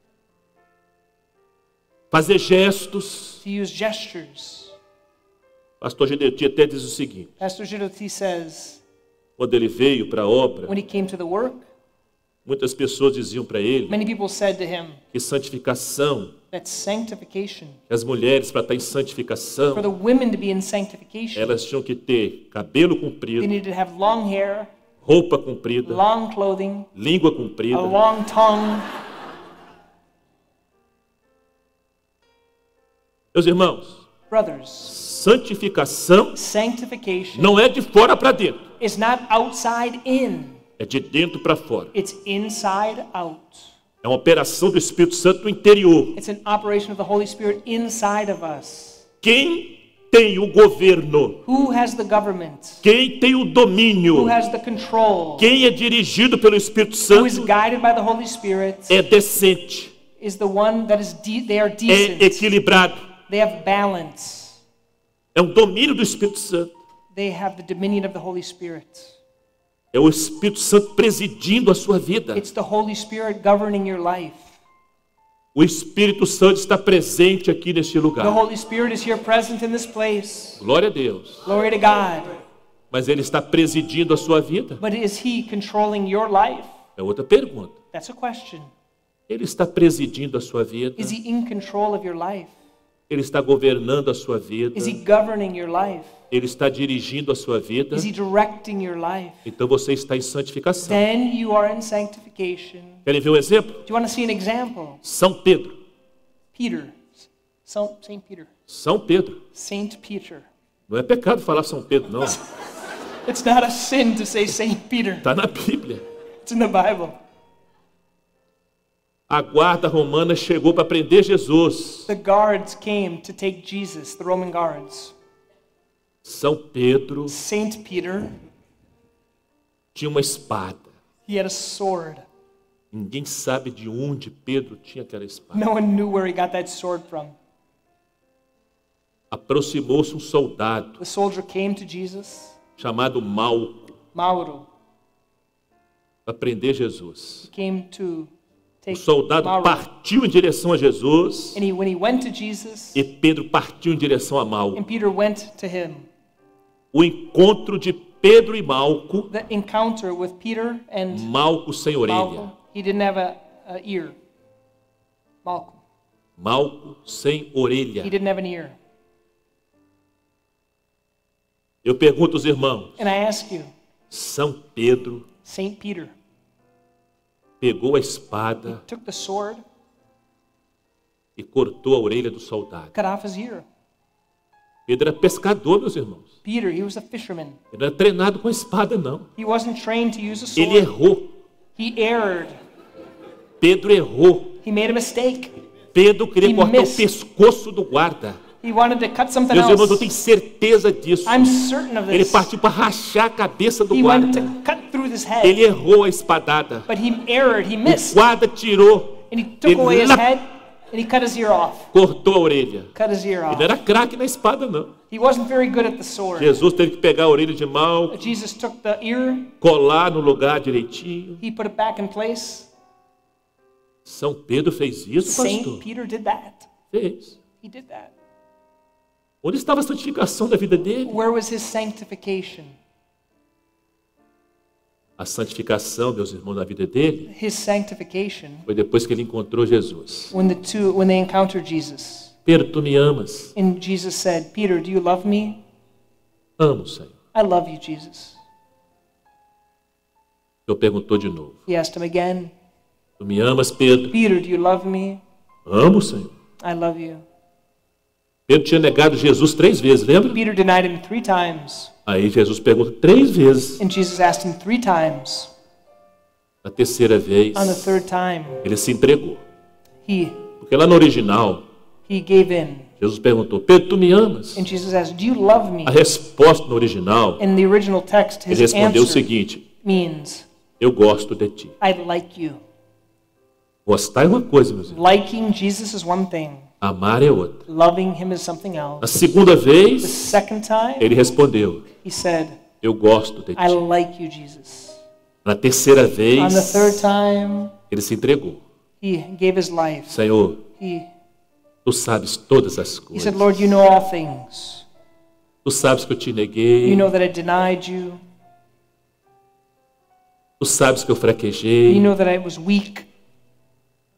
Fazer gestos. To use gestures. Pastor Gedeti até diz o seguinte: Pastor Giroti says, quando ele veio para a obra, when he came to the work, muitas pessoas diziam para ele many people said to him que santificação that sanctification, As mulheres, para estar em santificação, for the women to be in sanctification, elas tinham que ter cabelo they comprido, needed to have long hair, roupa comprida, long clothing, língua a comprida. long tongue. Meus irmãos, Brothers, santificação sanctification não é de fora para dentro, is not outside in, é de dentro para fora. it's inside out. É uma operação do Espírito Santo no interior. It's an operation of the Holy Spirit inside of us. Quem tem o governo, Who has the government? quem tem o Who domínio, has the control? quem é dirigido pelo Espírito Who is Santo guided by the Holy Spirit é decente, is the one that is de- they are é decent. equilibrado. They have balance. É um domínio do Espírito Santo. They have the dominion of the Holy Spirit. É o Espírito Santo presidindo a sua vida. It's the Holy Spirit governing your life. O Espírito Santo está presente aqui neste The lugar. Holy Spirit is here present in this place. Glória a Deus. Glory to God. Mas Ele está presidindo a sua vida? But is He controlling your life? É outra pergunta. That's a question. Ele está presidindo a sua vida? Is He in control of your life? Ele está governando a sua vida? Is He governing your life? Ele está dirigindo a sua vida? Is He directing your life? Então você está em santificação. Then you are in sanctification. Querem ver um exemplo? Do you want to see an example? São Pedro. Peter. Saint Peter. São Pedro. Saint Peter. Não é pecado falar São Pedro, não. It's not a sin to say Saint Peter. Está na Bíblia. It's in the Bible. A guarda romana chegou para prender Jesus. The guards came to take Jesus, the Roman guards. São Pedro Saint Peter, tinha uma espada. he had a sword. Ninguém sabe de onde Pedro tinha aquela espada. No one knew where he got that sword from. Aproximou-se um soldado The soldier came to Jesus, chamado Malco Mauro. para prender Jesus. He came to O take soldado Mauro. partiu em direção a Jesus And he, when he went to Jesus, e Pedro partiu em direção a Malco. and Peter went to him. O encontro de Pedro e Malco, The encounter with Peter and Malco sem orelha. Malcolm, he didn't have a, a ear. Malcolm, Malco sem orelha. he didn't have an ear. Eu pergunto aos irmãos, And I ask you, São Pedro Saint Peter pegou a espada took the sword, e cortou a orelha do soldado. cut off his ear. Pedro era pescador, meus irmãos. Peter, he was a fisherman. Ele não era treinado com a espada, não. He wasn't trained to use a Ele sword. errou. He erred. Pedro errou. He made a mistake. Pedro queria He cortar missed. o pescoço do guarda. He wanted to cut something Meus irmãos, eu else. tenho certeza disso. I'm certain of Ele this. partiu para rachar a cabeça do He went to guarda. cut through his head, Ele errou a espadada. but he erred. He O missed, guarda tirou, and he took Ele away his lá- head, and he cut his ear off. cortou a orelha. Cut his ear Ele off. não era craque na espada, não. He wasn't very good at the sword. Jesus teve que pegar a orelha de Malco, Jesus took the ear, colar no lugar direitinho. he put it back in place. São Pedro fez isso, Saint pastor? Peter did that. Fez. He did that. Onde estava a santificação da vida dele? Where was his sanctification? A santificação, meus irmãos, da vida dele His sanctification foi depois que ele encontrou Jesus. when the two when they encountered Jesus. Pedro, tu me amas? And Jesus said, Peter, do you love me? Amo, Senhor. I love you, Jesus. Eu perguntou de novo. He asked him again, Tu me amas, Pedro? Peter, do you love me? Amo, Senhor. I love you. Pedro tinha negado Jesus três vezes, lembra? Peter denied him three times. Aí Jesus pergunta três vezes. And Jesus asked him three times. A terceira vez, On the third time, ele se entregou. he Porque lá no original, he gave in. Jesus perguntou, Pedro, tu me amas? And Jesus asked, do you love me? A resposta no original, In the original text, ele his respondeu o answer seguinte, means, eu gosto de ti. I like you. Gostar é uma coisa, meus irmãos. Liking Jesus is one thing. Amar é outra. Loving him is something Na else. segunda The vez, second time, ele respondeu, he said, eu gosto de I ti. like you, Jesus. Na terceira On the vez, third time, ele se entregou. he gave his life. Senhor, He, tu sabes todas as he coisas. said, Lord, you know all things. Tu sabes que eu te neguei. You know that I denied you. Tu sabes que eu fraquejei. You know that I was weak.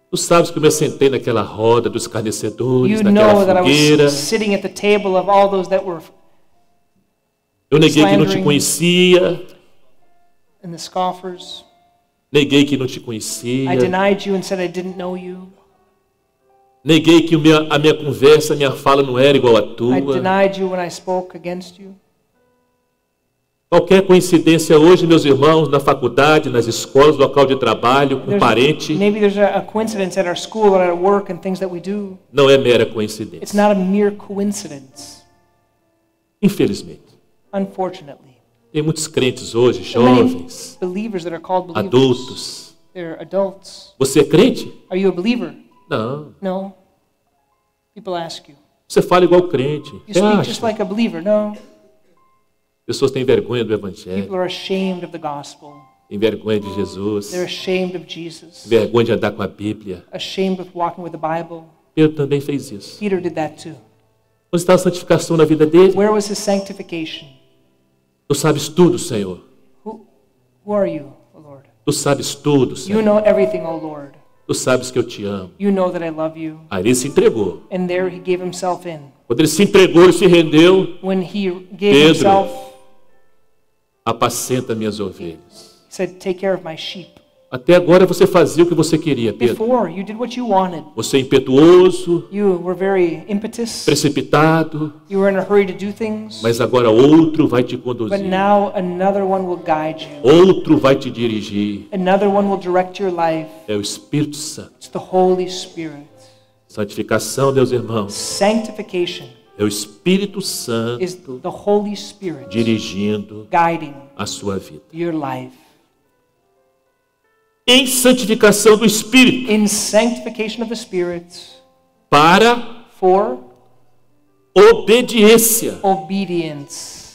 Tu sabes que eu me sentei naquela roda dos escarnecedores, You naquela know that I fogueira. was sitting at the table of all those that were Eu neguei que não te slandering. conhecia. and the scoffers. Neguei que não te conhecia. I denied you and said I didn't know you. Neguei que o minha- a minha conversa, a minha fala não era igual à tua. I denied you when I spoke against you. Qualquer coincidência hoje, meus irmãos, na faculdade, nas escolas, no local de trabalho, com um There's- parente, Maybe there's a, a coincidence at our school or at our work and things that we do. não é mera It's coincidência. not a mere coincidence, Infelizmente. unfortunately. Tem muitos crentes hoje, There are many jovens, believers that are called believers. adultos. They're adults. Você é crente? Are you a believer? Não. No. People ask you. Você fala igual crente. You Você speak acha? just like a believer. No. Pessoas têm vergonha do People Evangelho, are ashamed of the gospel. têm vergonha de Jesus, They're ashamed of Jesus. vergonha de andar com a Bíblia. Ashamed of walking with the Bible. Pedro também fez isso. Peter did that too. Onde está a santificação na vida dele? Where was his sanctification? Tu sabes tudo, Senhor. Who, who are you, O Lord? Tu sabes tudo, You Senhor. know everything, O Lord. Tu sabes que eu te amo. You know that I love you. Aí ele se entregou. And there he gave himself in. Quando ele se entregou e se rendeu, When he gave Pedro. himself, apacenta minhas ovelhas. he said, take care of my sheep. Até agora você fazia o que você queria, Pedro. Before, you did what you wanted. Você é impetuoso, You were very impetus. precipitado, You were in a hurry to do things. mas agora outro vai te But conduzir. now another one will guide you. Outro vai te dirigir. Another one will direct your life. É o Espírito Santo. It's the Holy Spirit. Santificação, meus irmãos, Sanctification é o Espírito is Santo the Holy Spirit dirigindo guiding a sua vida. your life. Em santificação do Espírito, In sanctification of the Spirit para for obediência. obedience.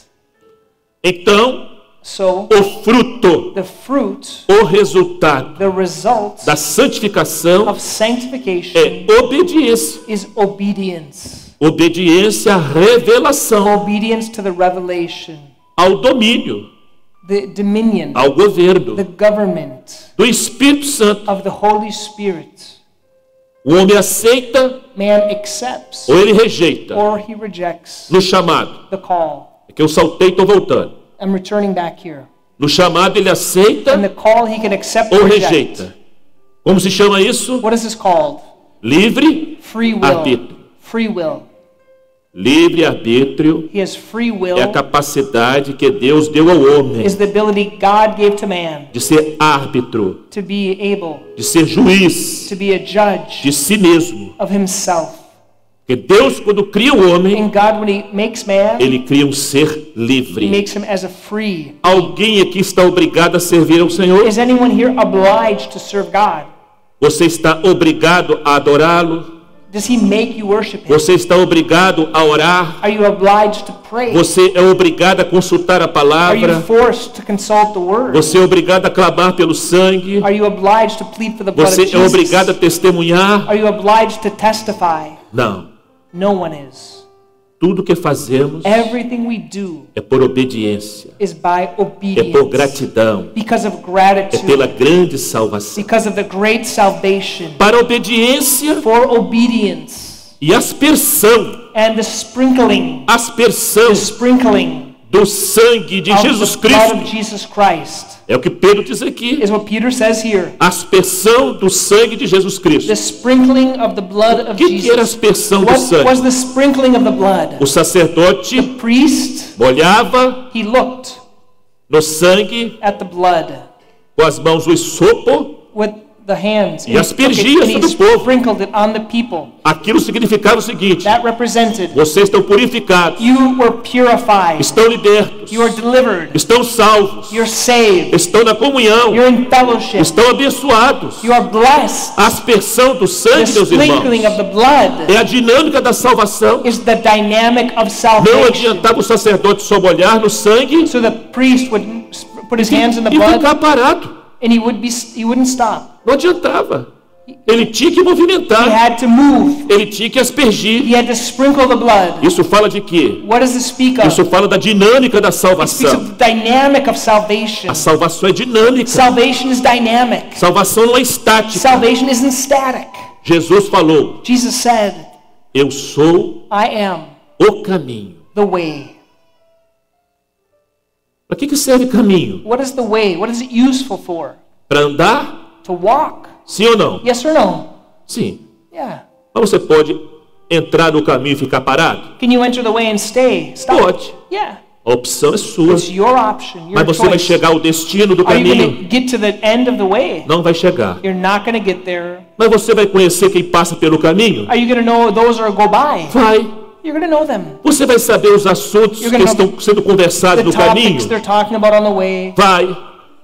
Então, So o fruto, the fruit, o resultado the result da santificação of sanctification é obediência. is obedience. Obediência à revelação, Obedience to the revelation, ao domínio, the dominion, ao governo the government do Espírito Santo. of the Holy Spirit. O homem aceita Man accepts ou ele rejeita or he rejects no chamado. the call. É que eu saltei e estou voltando. I'm returning back here. No chamado ele aceita In the call, he can accept ou or reject. rejeita. Como se chama isso? What is this called? Livre Free will. arbítrio. Free will. Livre arbítrio He has free will. é a capacidade que Deus deu ao homem Is the ability God gave to man de ser árbitro, to be able de ser juiz to be a judge de si mesmo. of himself. Porque Deus, quando cria o homem, And God, when he makes man, ele cria um ser he livre. makes him as a free. Alguém aqui está obrigado a servir ao Senhor? Is anyone here obliged to serve God? Você está obrigado a adorá-lo? Does he make you worship him? Você está obrigado a orar? Are you obliged to pray? Você é obrigado a consultar a Are you palavra? forced to consult the word? Você é obrigado a clamar pelo sangue? Are you obliged to plead for the blood Você of é obrigado a Jesus? testemunhar? Are you obliged to testify? Não. No one is. Tudo que fazemos Everything we do é por obediência, is by é por obedience. gratidão, Because of é gratitude. pela grande salvação. Because of the great salvation. Para obediência For obedience. e aspersão, And the sprinkling. aspersão The sprinkling do sangue de of Jesus the blood of Cristo. Jesus Christ. É o que Pedro diz aqui. Is what Peter says here. Aspersão do sangue de Jesus Cristo. The sprinkling of the blood O of que, que era a Jesus. aspersão do What was sangue? the sprinkling of the blood? O sacerdote Priest, molhava he looked no sangue at the blood com as mãos o esopo. with the hands E and he took it aspergia and he sobre o povo. sprinkled it on the people. Aquilo significava o seguinte: That represented vocês estão purificados, you were purified, estão libertos, you are delivered, estão salvos, you're saved, estão na comunhão, you're in fellowship, estão abençoados. you are blessed. A aspersão do The sangue, meus irmãos, sprinkling of the blood é a dinâmica da salvação. is the dynamic of Não salvation. adiantava o sacerdote só molhar no sangue So the priest would put his hands in the e blood ficar parado. and he would be he wouldn't stop. Não adiantava. Ele tinha que He movimentar. had to move. Ele tinha que aspergir. He had to sprinkle the blood. Isso fala de quê? What does it speak of? Isso fala da dinâmica da It speaks salvação. of the dynamic of salvation. A salvação é dinâmica. Salvation is dynamic. Salvação não é estática. Salvation isn't static. Jesus falou: Jesus said, eu sou I am o caminho. the way. Para que que serve caminho? What is the way? What is it useful for? Para andar? To walk? Sim ou não? Yes or no? Sim. Yeah. Mas você pode entrar no caminho e ficar parado? Can you enter the way and stay? Stop. Pode. Yeah. A opção é sua. It's your option, your Mas você vai choice. chegar ao destino do Are you caminho? going to get to the end of the way? Não vai chegar. You're not going to get there. Mas você vai conhecer quem passa pelo caminho? Are you going to know those that go by? Vai. You're going to know them. Você vai saber os assuntos You're que gonna estão sendo conversados The no caminho? topics they're talking about on the way. Vai.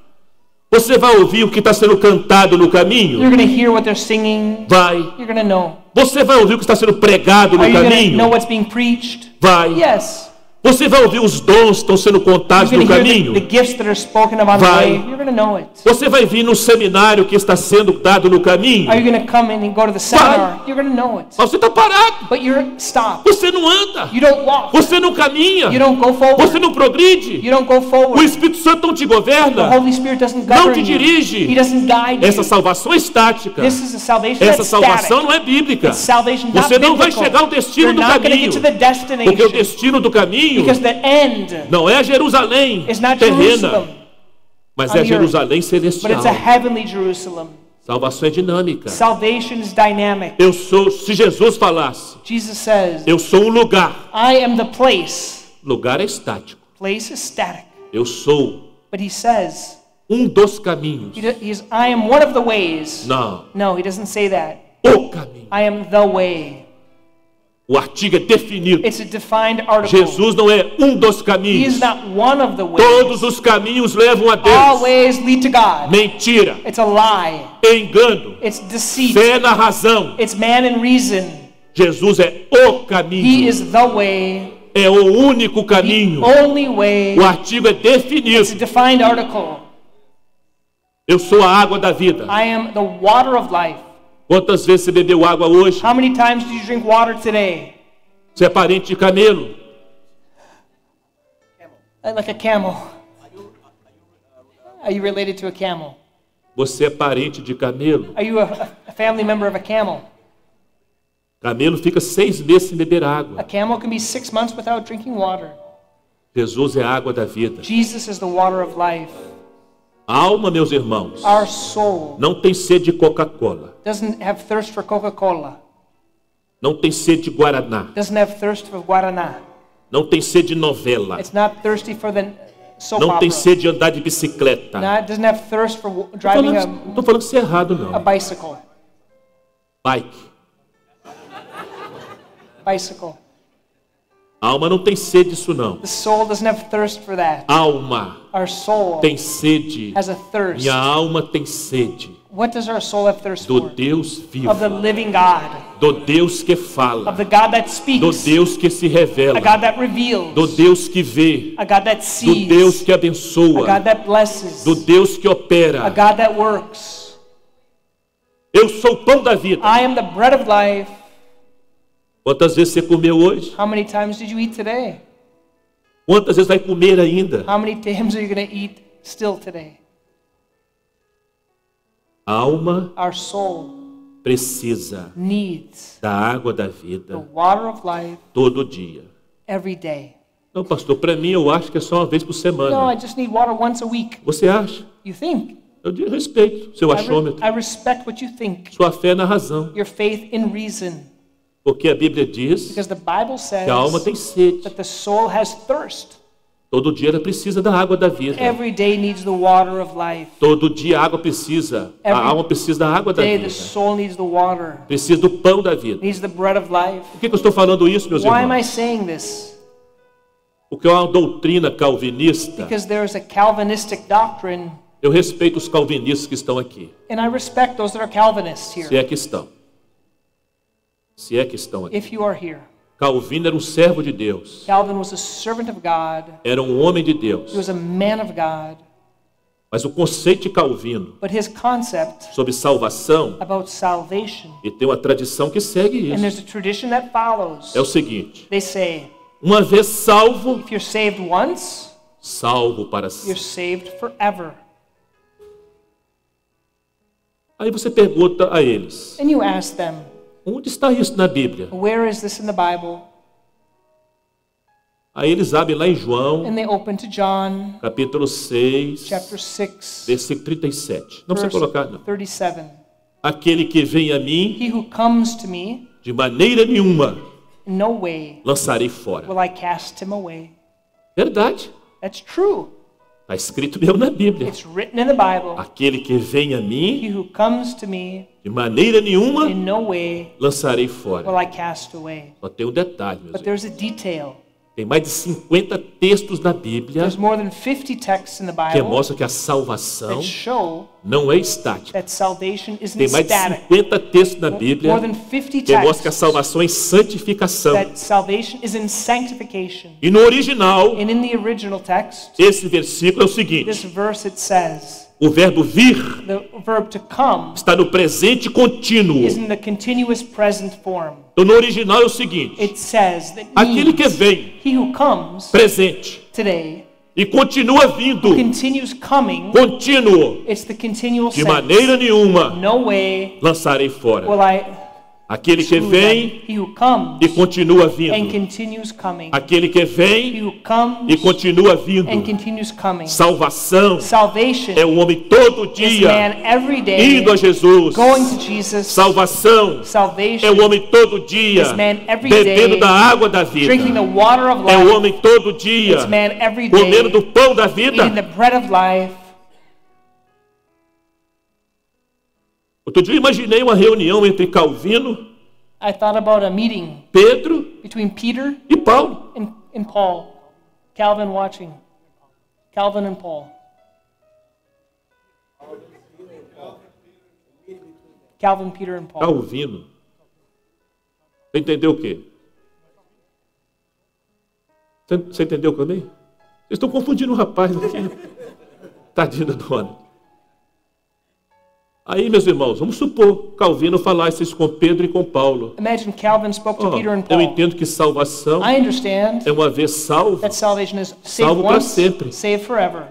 Você vai ouvir o que está sendo cantado no caminho? You're going to hear what they're singing. Vai. You're going to know. Você vai ouvir o que está sendo pregado no Are you going to caminho? know what's being preached? Vai. Yes. Você vai ouvir os dons que estão sendo contados You're no going to hear caminho? the, the gifts that are spoken of on the Vai. way. You're going to know it. Você vai vir no seminário que está sendo dado no caminho? Are you going to come in and go to the seminar? You're going to know it. Mas você está parado. But you're stop. Você não anda. You don't walk. Você não caminha. You don't go forward. Você não progride. You don't go O forward. Espírito Santo não te The governa. Holy Spirit doesn't Não govern te you. dirige. He doesn't guide Essa you. salvação é estática. This is a salvation Essa that's salvação static. não é bíblica. It's salvation not Você não vai biblical. chegar ao destino You're do not going to caminho. get to the Porque o destination. destino do caminho Because the end não é Jerusalém is not terrena, Jerusalem, mas on é the Jerusalém but celestial. it's a heavenly Jerusalem. Salvação é dinâmica. Salvation is dynamic. Eu sou, se Jesus falasse, Jesus says, eu sou um lugar. I am the place. Lugar é estático. Place is static. Eu sou But he says, um dos caminhos. he do- he's, I am one of the ways. Não, No, he doesn't say that. o caminho. I am the way. O artigo é definido. It's a defined article. Jesus não é um dos He is caminhos. not one of the ways. Todos os caminhos levam a All Deus. ways lead to God. Mentira, It's a lie. engano, It's deceit. fé na razão. It's man and reason. Jesus é o He caminho. is the way, É o único the caminho. only way. O artigo é definido. It's a defined article. Eu sou a água da vida. I am the water of life. Quantas vezes você bebeu água hoje? How many times did you drink water today? Você é parente de camelo? Uh, Like a camel. Are you related to a camel? Você é parente de camelo? Are you a, a family member of a camel? Camelo fica seis meses sem beber A água. camel can be six months without drinking water. Jesus é a água da vida. Jesus is the water of life. A alma, meus irmãos, Our soul não tem sede de Coca-Cola. doesn't have thirst for Coca-Cola. Não tem sede de Guaraná. Doesn't have thirst for Guaraná. Não tem sede de novela. It's not thirsty for the soap Não tem opera. sede de andar de bicicleta. Not, doesn't have thirst for w- Não driving estou falando que isso é errado, a, a não. bicycle. Bike. Bicycle. A alma não tem sede disso, não. The soul doesn't have thirst for that. Alma Our soul tem sede. has a thirst. Minha alma tem sede What does our soul have thirst do for? Deus vivo. Of the living God. Do Deus que Of fala. the God that Do speaks. Deus que se A revela. God that reveals. Do Deus que vê. A God that Do sees. Deus que A abençoa. God that blesses. Do Deus que A opera. God that works. Eu sou o pão da vida. I am the bread of life. Quantas vezes você comeu hoje? How many times did you eat today? Quantas vezes vai comer ainda? How many times are you going to eat still today? A alma Our soul precisa needs da água da the vida water of life todo dia. every day. Não, pastor, para mim eu acho que é só uma vez por No, I semana. just need water once a week. Você acha? You think? Eu digo, respeito seu I, re- achômetro. I respect what you think. Sua fé na razão. Your faith in reason. Porque a Bíblia diz Because the Bible says que a alma tem sede. that the soul has thirst. Todo dia ela precisa da água da vida. Every day needs the water of life. Todo dia a água precisa. A Every alma precisa da água da Day the vida. soul needs the water. Precisa do pão da vida. Needs the bread of life. Por que que eu estou falando isso, meus Why am I irmãos? saying this? Porque é uma doutrina calvinista. Because there is a Calvinistic doctrine, Eu respeito os calvinistas que estão aqui. and I respect those that are Calvinists Se here. é que estão. Se é que estão aqui. If you are here. Calvino era um servo de Deus. Calvin was a servant of God. Era um homem de He Deus. was a man of God. Mas o conceito de Calvino But his concept sobre salvação, about salvation, e tem uma tradição que segue and there's isso, a tradition that follows. é o seguinte: They say, uma vez salvo, if you're saved once, salvo para you're sempre. saved forever. Aí você pergunta a eles: And you ask them, onde está isso na Bíblia? where is this in the Bible? Aí eles abrem lá em João, And they open to John capítulo seis, chapter six, versículo trinta e sete. Não precisa verse colocar, não. thirty-seven. Aquele que vem a mim, He who comes to me, de maneira nenhuma in no way lançarei fora. will I cast him away. Verdade. That's true. Está escrito mesmo na Bíblia. It's written in the Bible. Aquele que vem a mim, He who comes to me, de maneira nenhuma in no way lançarei will fora. I cast away. Só tem um detalhe, meus But irmãos. there's a detail. Tem mais de cinquenta textos na Bíblia There's more than fifty texts in the que Bible mostram que a salvação that show não é estática. that salvation isn't Tem mais de static. cinquenta textos na Bíblia More than fifty que mostram que a texts salvação é em santificação. that salvation is in sanctification. E no original, And in the original text, esse versículo é o this seguinte: verse it says, o verbo vir the verb to come está no presente contínuo. is in the continuous present form. Então, no original é o seguinte: It says that aquele que means vem, he who comes presente, today e continua vindo, continues coming. contínuo, It's the continual de sense. maneira nenhuma No way lançarei fora. will I Aquele que exclude vem them. He who comes e continua and vindo. continues coming. Aquele que He vem who comes e continua vindo. and continues coming. Salvação Salvation é o homem todo is dia man every day indo a Jesus. going to Jesus. Salvação Salvation é o homem todo dia is man every bebendo day da água da vida. drinking the water of É o life. homem todo dia It's man every comendo day do pão da vida. eating the bread of life. Outro dia eu imaginei uma reunião entre Calvino, I thought about a meeting Pedro between Peter e Paulo. and, and Paul. Calvin watching. Calvin and Paul. Calvin, Peter, and Paul. Calvino. Você entendeu o quê? Você, você entendeu também? Vocês estão confundindo o rapaz aqui. Tadinho da dona. Aí, meus irmãos, vamos supor Calvino falasse isso com Pedro e com Paulo. Imagine Calvin spoke to Oh, Peter and eu Paul. entendo que salvação I understand é uma vez salvo, that salvation is saved salvo para once, sempre. saved forever.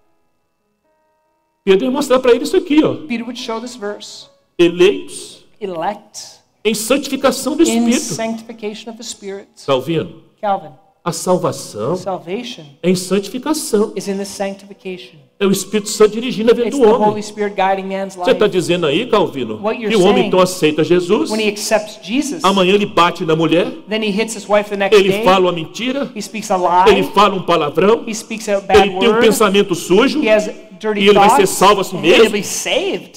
Pedro ia mostrar para ele isso aqui, ó. Peter would show this verse. Eleitos Elect em santificação do in Espírito. sanctification of the Spirit. Calvino, Calvin, a salvação salvation é em santificação. is in the sanctification. É o Espírito Santo dirigindo a vida It's do the Holy homem. Spirit guiding man's Você está life. dizendo aí, Calvino, What you're que o homem saying, então aceita Jesus, when he accepts Jesus, amanhã ele bate na mulher, then he hits his wife the next ele day, fala uma mentira, he speaks a lie, ele fala um palavrão, he speaks a bad ele tem um word, pensamento sujo, he has e dirty ele vai ser thoughts, salvo assim and he'll mesmo. be saved.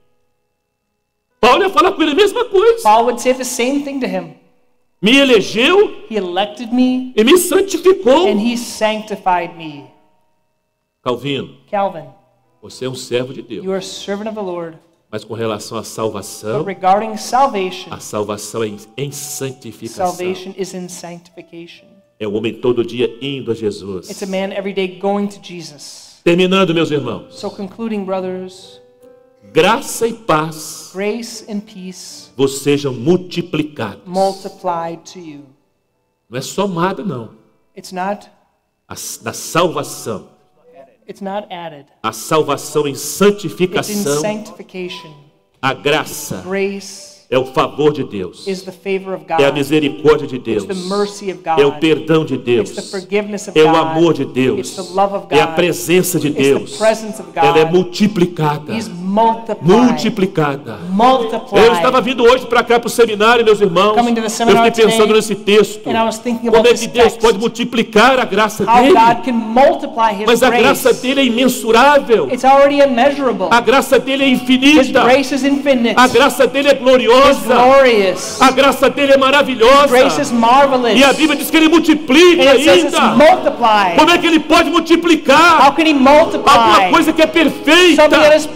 Paulo ia falar com ele a mesma coisa. Paul would say the same thing to him. Me elegeu He elected me e me santificou. and he sanctified me. Calvino, Calvin, você é um servo de Deus, you are a servant of the Lord. mas com relação à But salvação, regarding salvation, a salvação é em, em santificação. salvation is in sanctification. É o homem todo dia indo a Jesus. It's a man every day going to Jesus. Terminando, meus irmãos, So concluding, brothers, graça e paz grace and peace vos sejam multiplicados. multiplied to you. Não é somado, não. It's not, A, na salvação. it's not added. A salvação em It's in santificação. sanctification. A graça Grace é o favor de Deus. is the favor of É a God. misericórdia de Deus. It's the mercy of God. É o perdão de Deus. It's the forgiveness of É o God. amor de It's Deus. the love of God. É a presença de It's Deus. the presence of God. Ela é multiplicada. He's multiplied. Multiplicada. Multiplied. Eu estava vindo hoje para cá para o seminário, meus irmãos. Coming to the Eu seminar fiquei pensando today, nesse texto. and I was thinking Como about é this que Deus text. pode multiplicar a graça How dele? God can multiply His Mas a graça grace. dele é imensurável. It's already immeasurable. A graça dele é His infinita. grace is infinite. A graça dele é It's gloriosa. glorious. A graça dele é maravilhosa. Grace is marvelous. E a Bíblia diz que ele multiplica And it says it's ainda. multiplied. Como é que ele pode How multiplicar can He alguma multiply coisa que é perfeita? something that is perfect?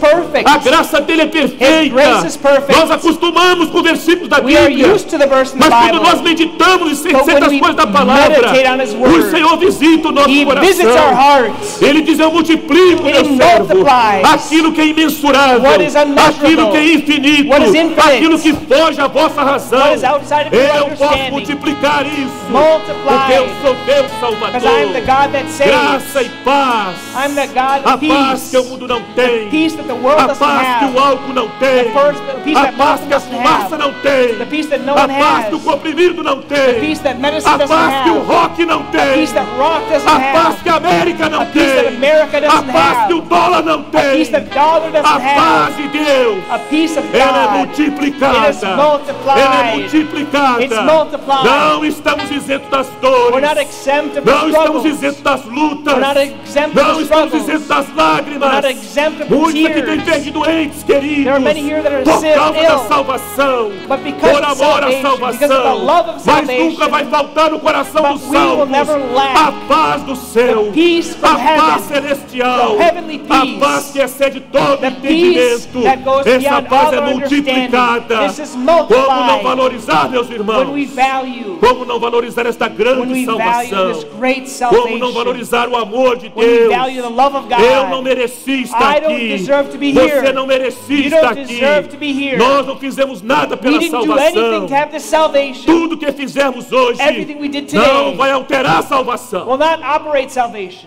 perfect. A graça dele é perfeita. His grace is perfect. Nós acostumamos com versículos da We are Bíblia. used to the verse in the Mas quando Bible. nós meditamos em But when certas we coisas da palavra, meditate on His word, o Senhor visita o nosso He coração. visits our hearts. Ele diz: eu multiplico, He meu servo, multiplies aquilo que é imensurável, what is unmeasurable, aquilo que é infinito, what is infinite, aquilo que foge à vossa razão. what is outside of your Eu posso understanding. multiplicar isso, Multiply, porque eu sou Deus because I am the Salvador. God that saves. Graça e paz, I'm the God a of paz peace. que o mundo não tem, Peace that the world a doesn't paz que o have. álcool não tem, The first- the peace a that paz nothing que a doesn't fumaça have. não tem, The peace that no a one paz has. que o comprimido não The tem, peace that medicine a doesn't paz que o have. rock não The tem, peace that rock doesn't a paz have. que a América não A peace that tem, America a doesn't paz have. que o dólar não A tem, peace that dollar doesn't a have. paz de Deus, A peace of ela é God. multiplicada, It is multiplied. ela é multiplicada. It's multiplied. Não estamos isentos das We're not dores, exempt of não the estamos struggles. isentos das lutas, We're not exempt of não the estamos struggles. isentos das We're lágrimas. not exempt of the Muitos aqui têm tears. perdido entes queridos There are many here that are por sick, causa da ill, salvação, but because por of amor à salvation, because of the salvação. love of Mas salvation, nunca vai faltar no coração but dos we will salvos never lack a paz do céu, the peace from a paz heaven, celestial, the heavenly a peace, paz que excede todo the peace entendimento. that goes Essa beyond paz all é our multiplicada. understanding. This is Como não multiplied valorizar, meus irmãos? when we value, Como não valorizar esta when grande we value salvação? this great Como não salvation, valorizar o amor de when we Deus? value the love of God. Eu não mereci estar I don't aqui. deserve to be Você here. não merecia You estar don't aqui. deserve to be here. Nós não fizemos nada We pela didn't do salvação. anything to have this salvation. Tudo que fizermos hoje Everything we did today não vai alterar a salvação. will not operate salvation.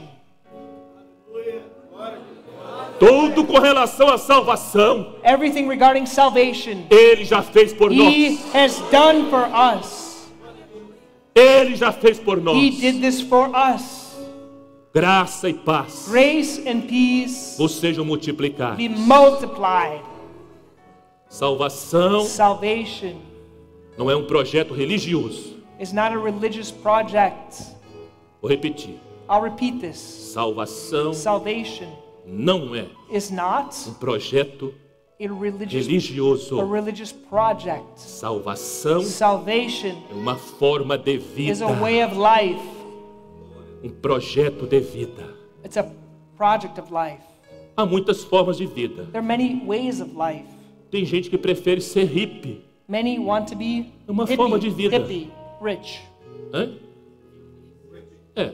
Tudo com relação à salvação, Everything regarding salvation, Ele já fez por He nós. has done for us. Ele já fez por He nós. did this for us. Graça e paz Grace and peace vos sejam multiplicados. be multiplied. Salvação Salvation não é um projeto religioso. is not a religious project. Vou repetir. I'll repeat this. Salvação Salvation não é is not um projeto a religious, a religioso. religious project. Salvação Salvation é uma forma de is a vida, way of life. um projeto de vida. It's a project of life. Há muitas formas de vida. There are many ways of life. Tem gente que prefere ser hippie. Many want to be É uma hippie, forma de vida. hippie, rich, Hã? É.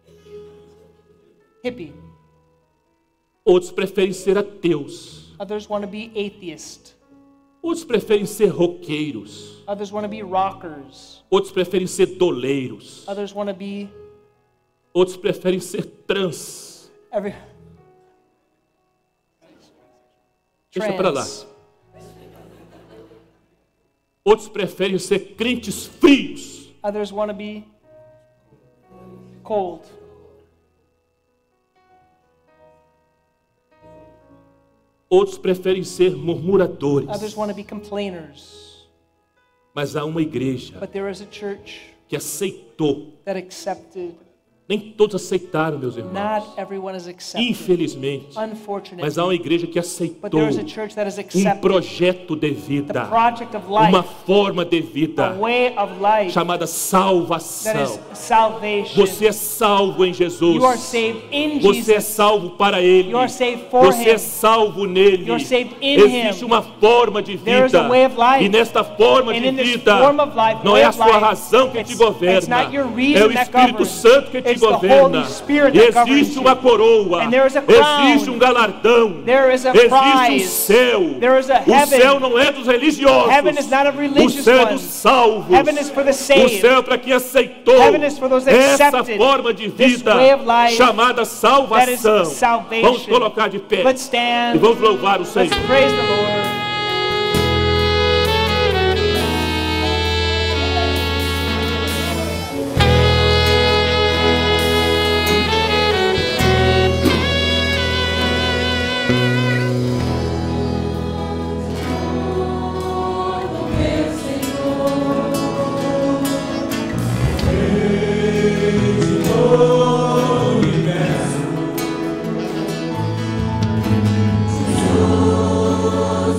hippie. Outros preferem ser ateus. Others want to be atheist. Outros preferem ser roqueiros. Others want to be rockers. Outros preferem ser doleiros. Others want to be Outros preferem ser trans. every Deixa pra lá. trans. Outros preferem ser crentes frios. Others want to be cold. Outros preferem ser Others murmuradores. want to be complainers. Mas há uma igreja But there is a church que aceitou. that accepted. Nem todos aceitaram, meus irmãos. Not everyone is accepted. Infelizmente. Unfortunately. Mas há uma igreja que But aceitou there is a church that has um accepted projeto de the vida, project of uma life, forma de a vida way of life chamada that is salvação. salvation. Você é salvo em Jesus. You are saved in Você é Jesus. salvo para Ele. You are saved for Você é Him. salvo nele. You are saved in Existe Him. uma forma de There is a vida. way of life. E nesta forma And de in this vida, form of life, não way é a of sua life, razão que te it's- governa. it's not your reason É o that Espírito governs. Santo que te It's the governa. Holy Spirit that governs Existe you. uma coroa. And there is a crown. Existe um galardão. There is a Existe um prize. céu. There is a O heaven. céu não é dos religiosos. Heaven is not of O religious céu é dos ones. salvos. Heaven is for the O saved. céu é para quem aceitou Heaven is for those that essa accepted forma de this vida way of life chamada That is salvação. salvation. Vamos colocar de pé Let's e stand. vamos louvar o Senhor. Let's praise the Lord. Jesus.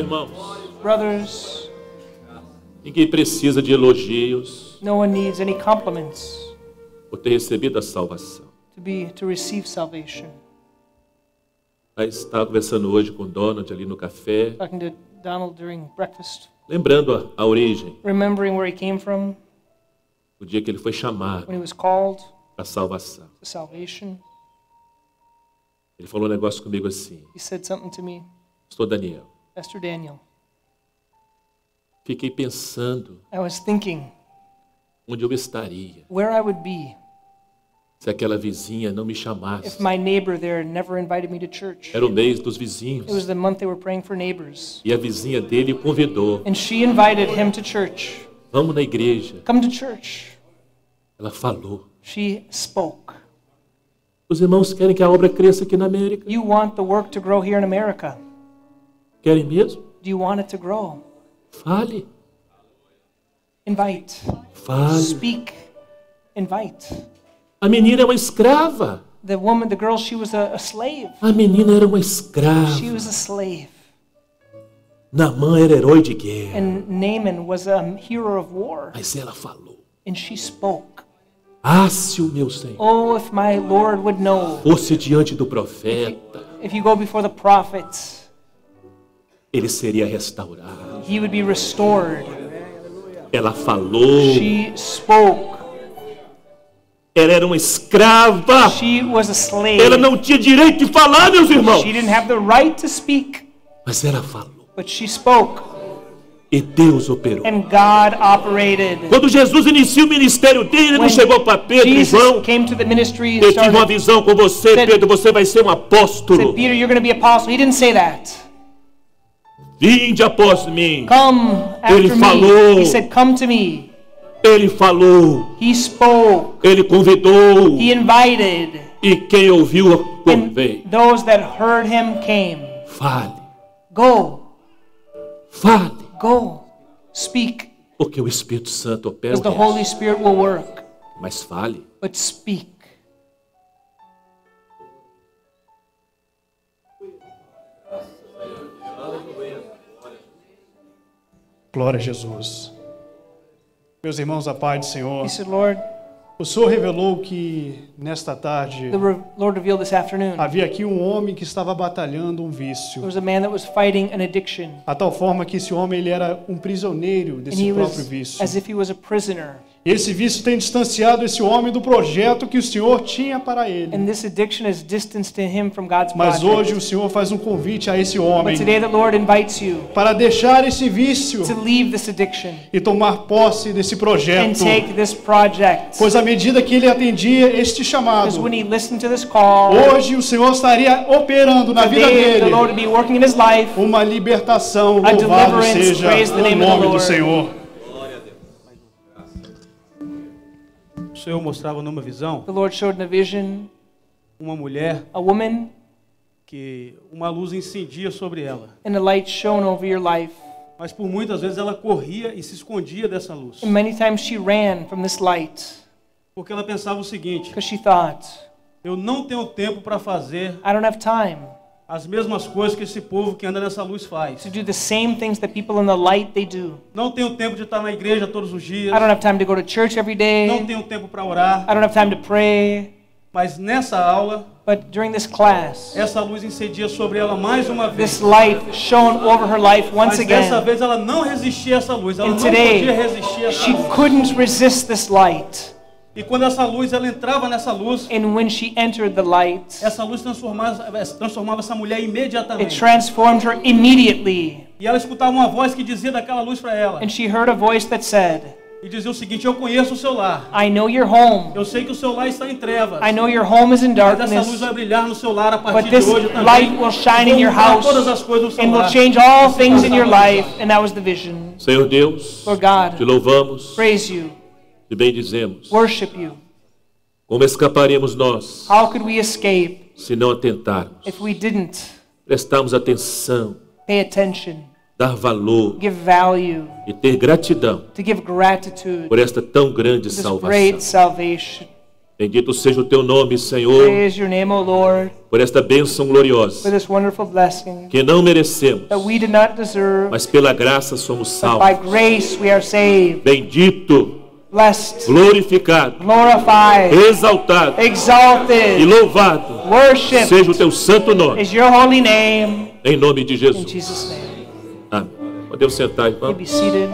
irmãos, Brothers, ninguém precisa de elogios no one needs any compliments por ter recebido a salvação. to be to receive salvation. Eu estava conversando hoje com o Donald ali no café, Talking to Donald during breakfast, lembrando a, a origem, remembering where he came from, o dia que ele foi chamado when he was called para a salvação. to salvation. Ele falou um negócio comigo assim: He said something to me, Pastor Daniel, Pastor Daniel, fiquei pensando I was thinking onde eu estaria where I would be se aquela vizinha não me chamasse. if my neighbor there never invited me to church. Era o mês dos It was vizinhos the month they were praying for neighbors. e a vizinha dele o convidou. And she invited him to church. Vamos na igreja. Come to church. Ela falou. She spoke. Os irmãos querem que a obra cresça aqui na América? You want the work to grow here in America. Querem mesmo? Do you want it to grow? Fale. Invite. Fale. Speak. Invite. A menina é uma escrava. The woman, the girl, she was a, a slave. A menina era uma She escrava. was a slave. Naamã era herói de guerra. And Naaman was a hero of war. Mas ela falou. And she spoke. Ah, se o meu Senhor Oh, if my Lord would know. fosse diante do profeta, If you go before the prophets, ele seria restaurado. he would be restored. Ela falou. She spoke. Ela era uma escrava. She was a slave. Ela não tinha direito de falar, meus irmãos. She didn't have the right to speak, Mas ela falou. but she spoke. E Deus operou. And God operated. Quando Jesus inicia o ministério dele, ele não When chegou para Pedro e Jesus João. came to the ministry and Eu tive uma started, visão com você, said- Pedro. Você vai ser um apóstolo. said, Peter, you're going to be apostle. He didn't say that. Vinde após mim. Come Ele after falou. me. He said, come to me. Ele falou. He spoke. Ele convidou. He invited. E quem ouviu, convém. And those that heard him came. Fale. Go. Fale. Go. Speak. Porque o Espírito Santo opera Because o the resto. Holy Spirit will work. Mas fale. But speak. Glória a Jesus. Meus irmãos, a paz do Senhor. He said, Lord, O Senhor revelou que nesta tarde the re- Lord revealed this afternoon. havia aqui um homem que estava batalhando um There vício. was a man that was fighting an addiction. A tal forma que esse homem ele era um prisioneiro And desse he próprio was vício. as if he was a prisoner. Esse vício tem distanciado esse homem do projeto que o Senhor tinha para ele. And this addiction has distanced him from God's Mas hoje o project. Senhor faz um convite a esse homem But today the Lord invites you para deixar esse vício to leave this addiction e tomar posse desse and projeto. take this project. Pois à medida que ele atendia este chamado, Because when he listened to this call, hoje o Senhor estaria operando na vida today the dele Lord would be working in his life. uma libertação. A Louvado deliverance, seja praise the o name of the nome do Lord. Senhor. O Senhor mostrava numa visão The Lord showed in a vision uma mulher a woman que uma luz incendia sobre ela, and a light shone over your life. mas por muitas vezes ela corria e se escondia dessa luz, And many times she ran from this light porque ela pensava o seguinte: because she thought, eu não tenho tempo para fazer I don't have time as mesmas coisas que esse povo que anda nessa luz faz. to do the same things that people in the light they do. Não tenho tempo de estar na igreja todos os dias. I don't have time to go to church every day. Não tenho tempo para orar. I don't have time to pray. Mas nessa aula, But during this class, essa luz incendia sobre ela mais uma this vez. light shone over her life once Mas dessa again. vez ela não resistia a essa luz. Ela And não today, podia resistir a essa she luz. couldn't resist this light. E quando essa luz, ela entrava nessa luz, And when she entered the light, essa luz transformava, transformava essa mulher it imediatamente. transformed her immediately. E ela escutava uma voz que dizia daquela luz para ela. And she heard a voice that said, E dizia o seguinte: eu conheço o seu lar. I know your home. Eu sei que o seu lar está em trevas. I know your home is in Mas essa luz darkness. vai brilhar no seu lar a But partir this de hoje também. light will shine in your Vou mudar house todas as coisas do seu and will lar. change all things in your life. And that was the vision. Senhor Deus, Lord God, te louvamos, praise you, te bendizemos. worship you. Como escaparemos nós How could we escape se não atentarmos? if we didn't Prestarmos atenção, pay attention, dar valor give value, e ter gratidão to give gratitude por esta tão grande to this salvação. great salvation? Bendito seja o teu nome, Senhor, Praise your name, O Lord, por esta bênção gloriosa for this wonderful blessing que não merecemos, that we did not deserve, mas pela graça somos but salvos. by grace we are saved, Bendito, blessed, glorificado, glorified, exaltado e exalted, louvado worshipped seja o teu santo nome, is your holy name. em nome de In Jesus. Jesus' name. Amém. Podemos sentar, You irmão. be seated.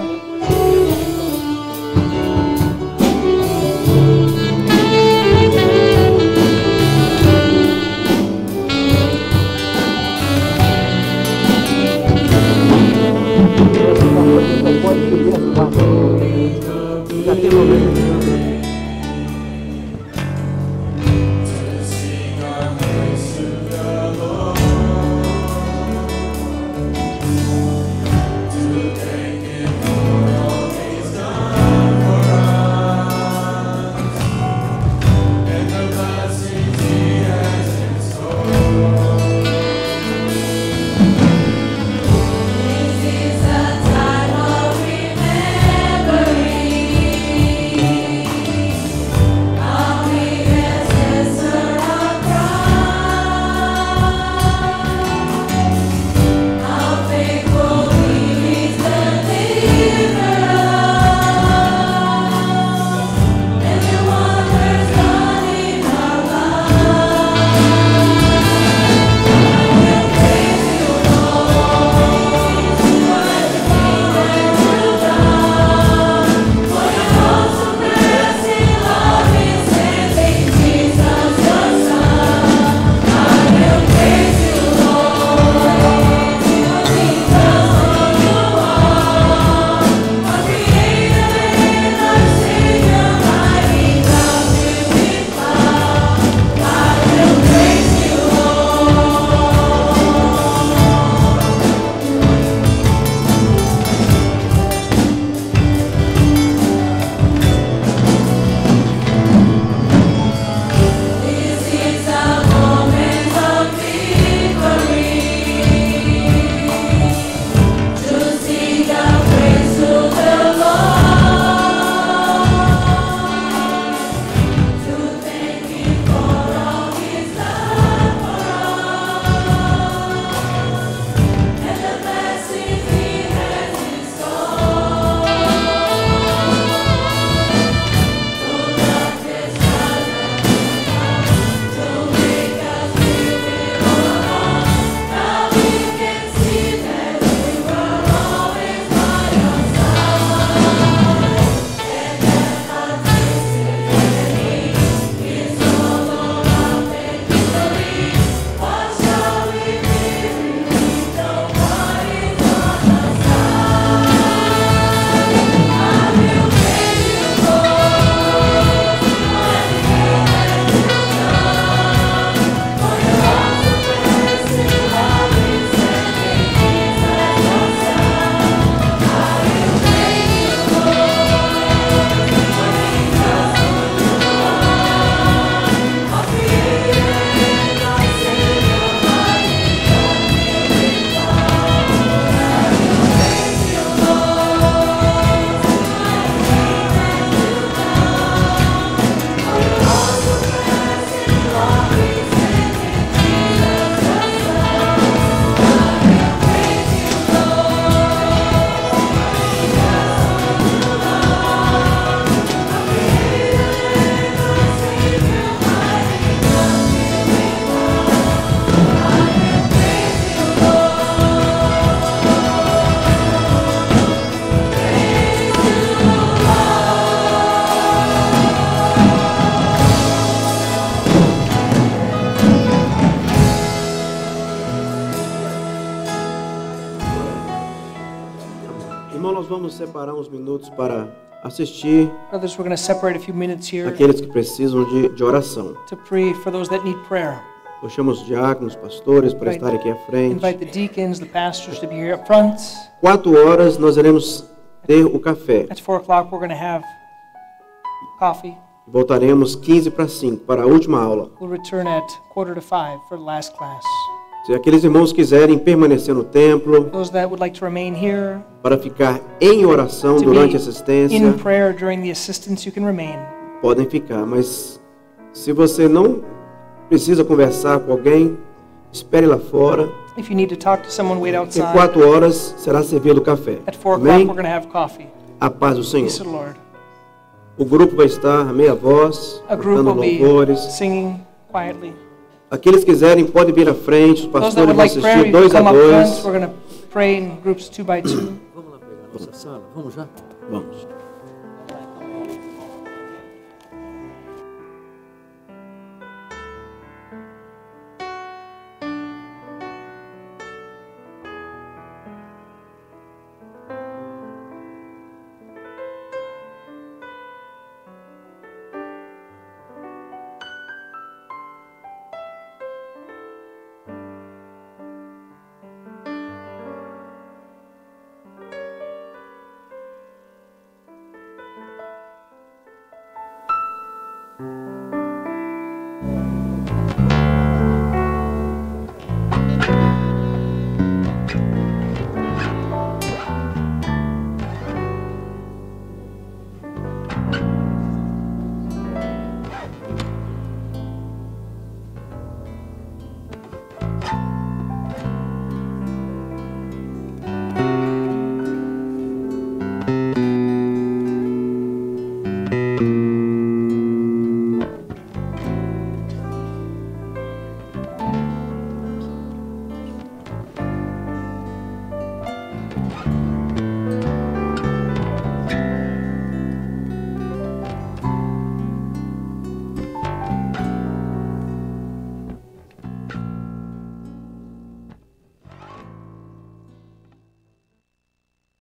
Irmão, nós vamos separar uns minutos para assistir Brothers, we're going to separate a few minutes here aqueles que precisam de, de oração. to pray for those that need prayer. Eu chamo os diáconos, pastores para Right. estarem aqui à frente. Invite the deacons, the pastors to be here up front. Quatro horas nós iremos ter o café. At four o'clock, we're going to have coffee. Voltaremos quinze para cinco para a última aula. We'll return at quarter to five for the last class. Se aqueles irmãos quiserem permanecer no templo Those that would like to remain here para ficar em oração to durante a be assistência, in prayer during the assistance, you can remain. podem ficar, mas Se você não precisa conversar com alguém, espere lá fora. If you need to talk to someone, wait Em outside. quatro horas será servido o café. At four o'clock, Amém? we're going to have coffee. A paz do Senhor. Peace of the Lord. O grupo vai estar a meia voz, A group cantando will be louvores. singing quietly. Aqueles que quiserem podem vir à frente, os Those that pastores would vão like prayer, assistir you dois can a come up front. dois. We're going to pray in groups two by two. Vamos lá pegar a nossa sala? Vamos já? Vamos. Música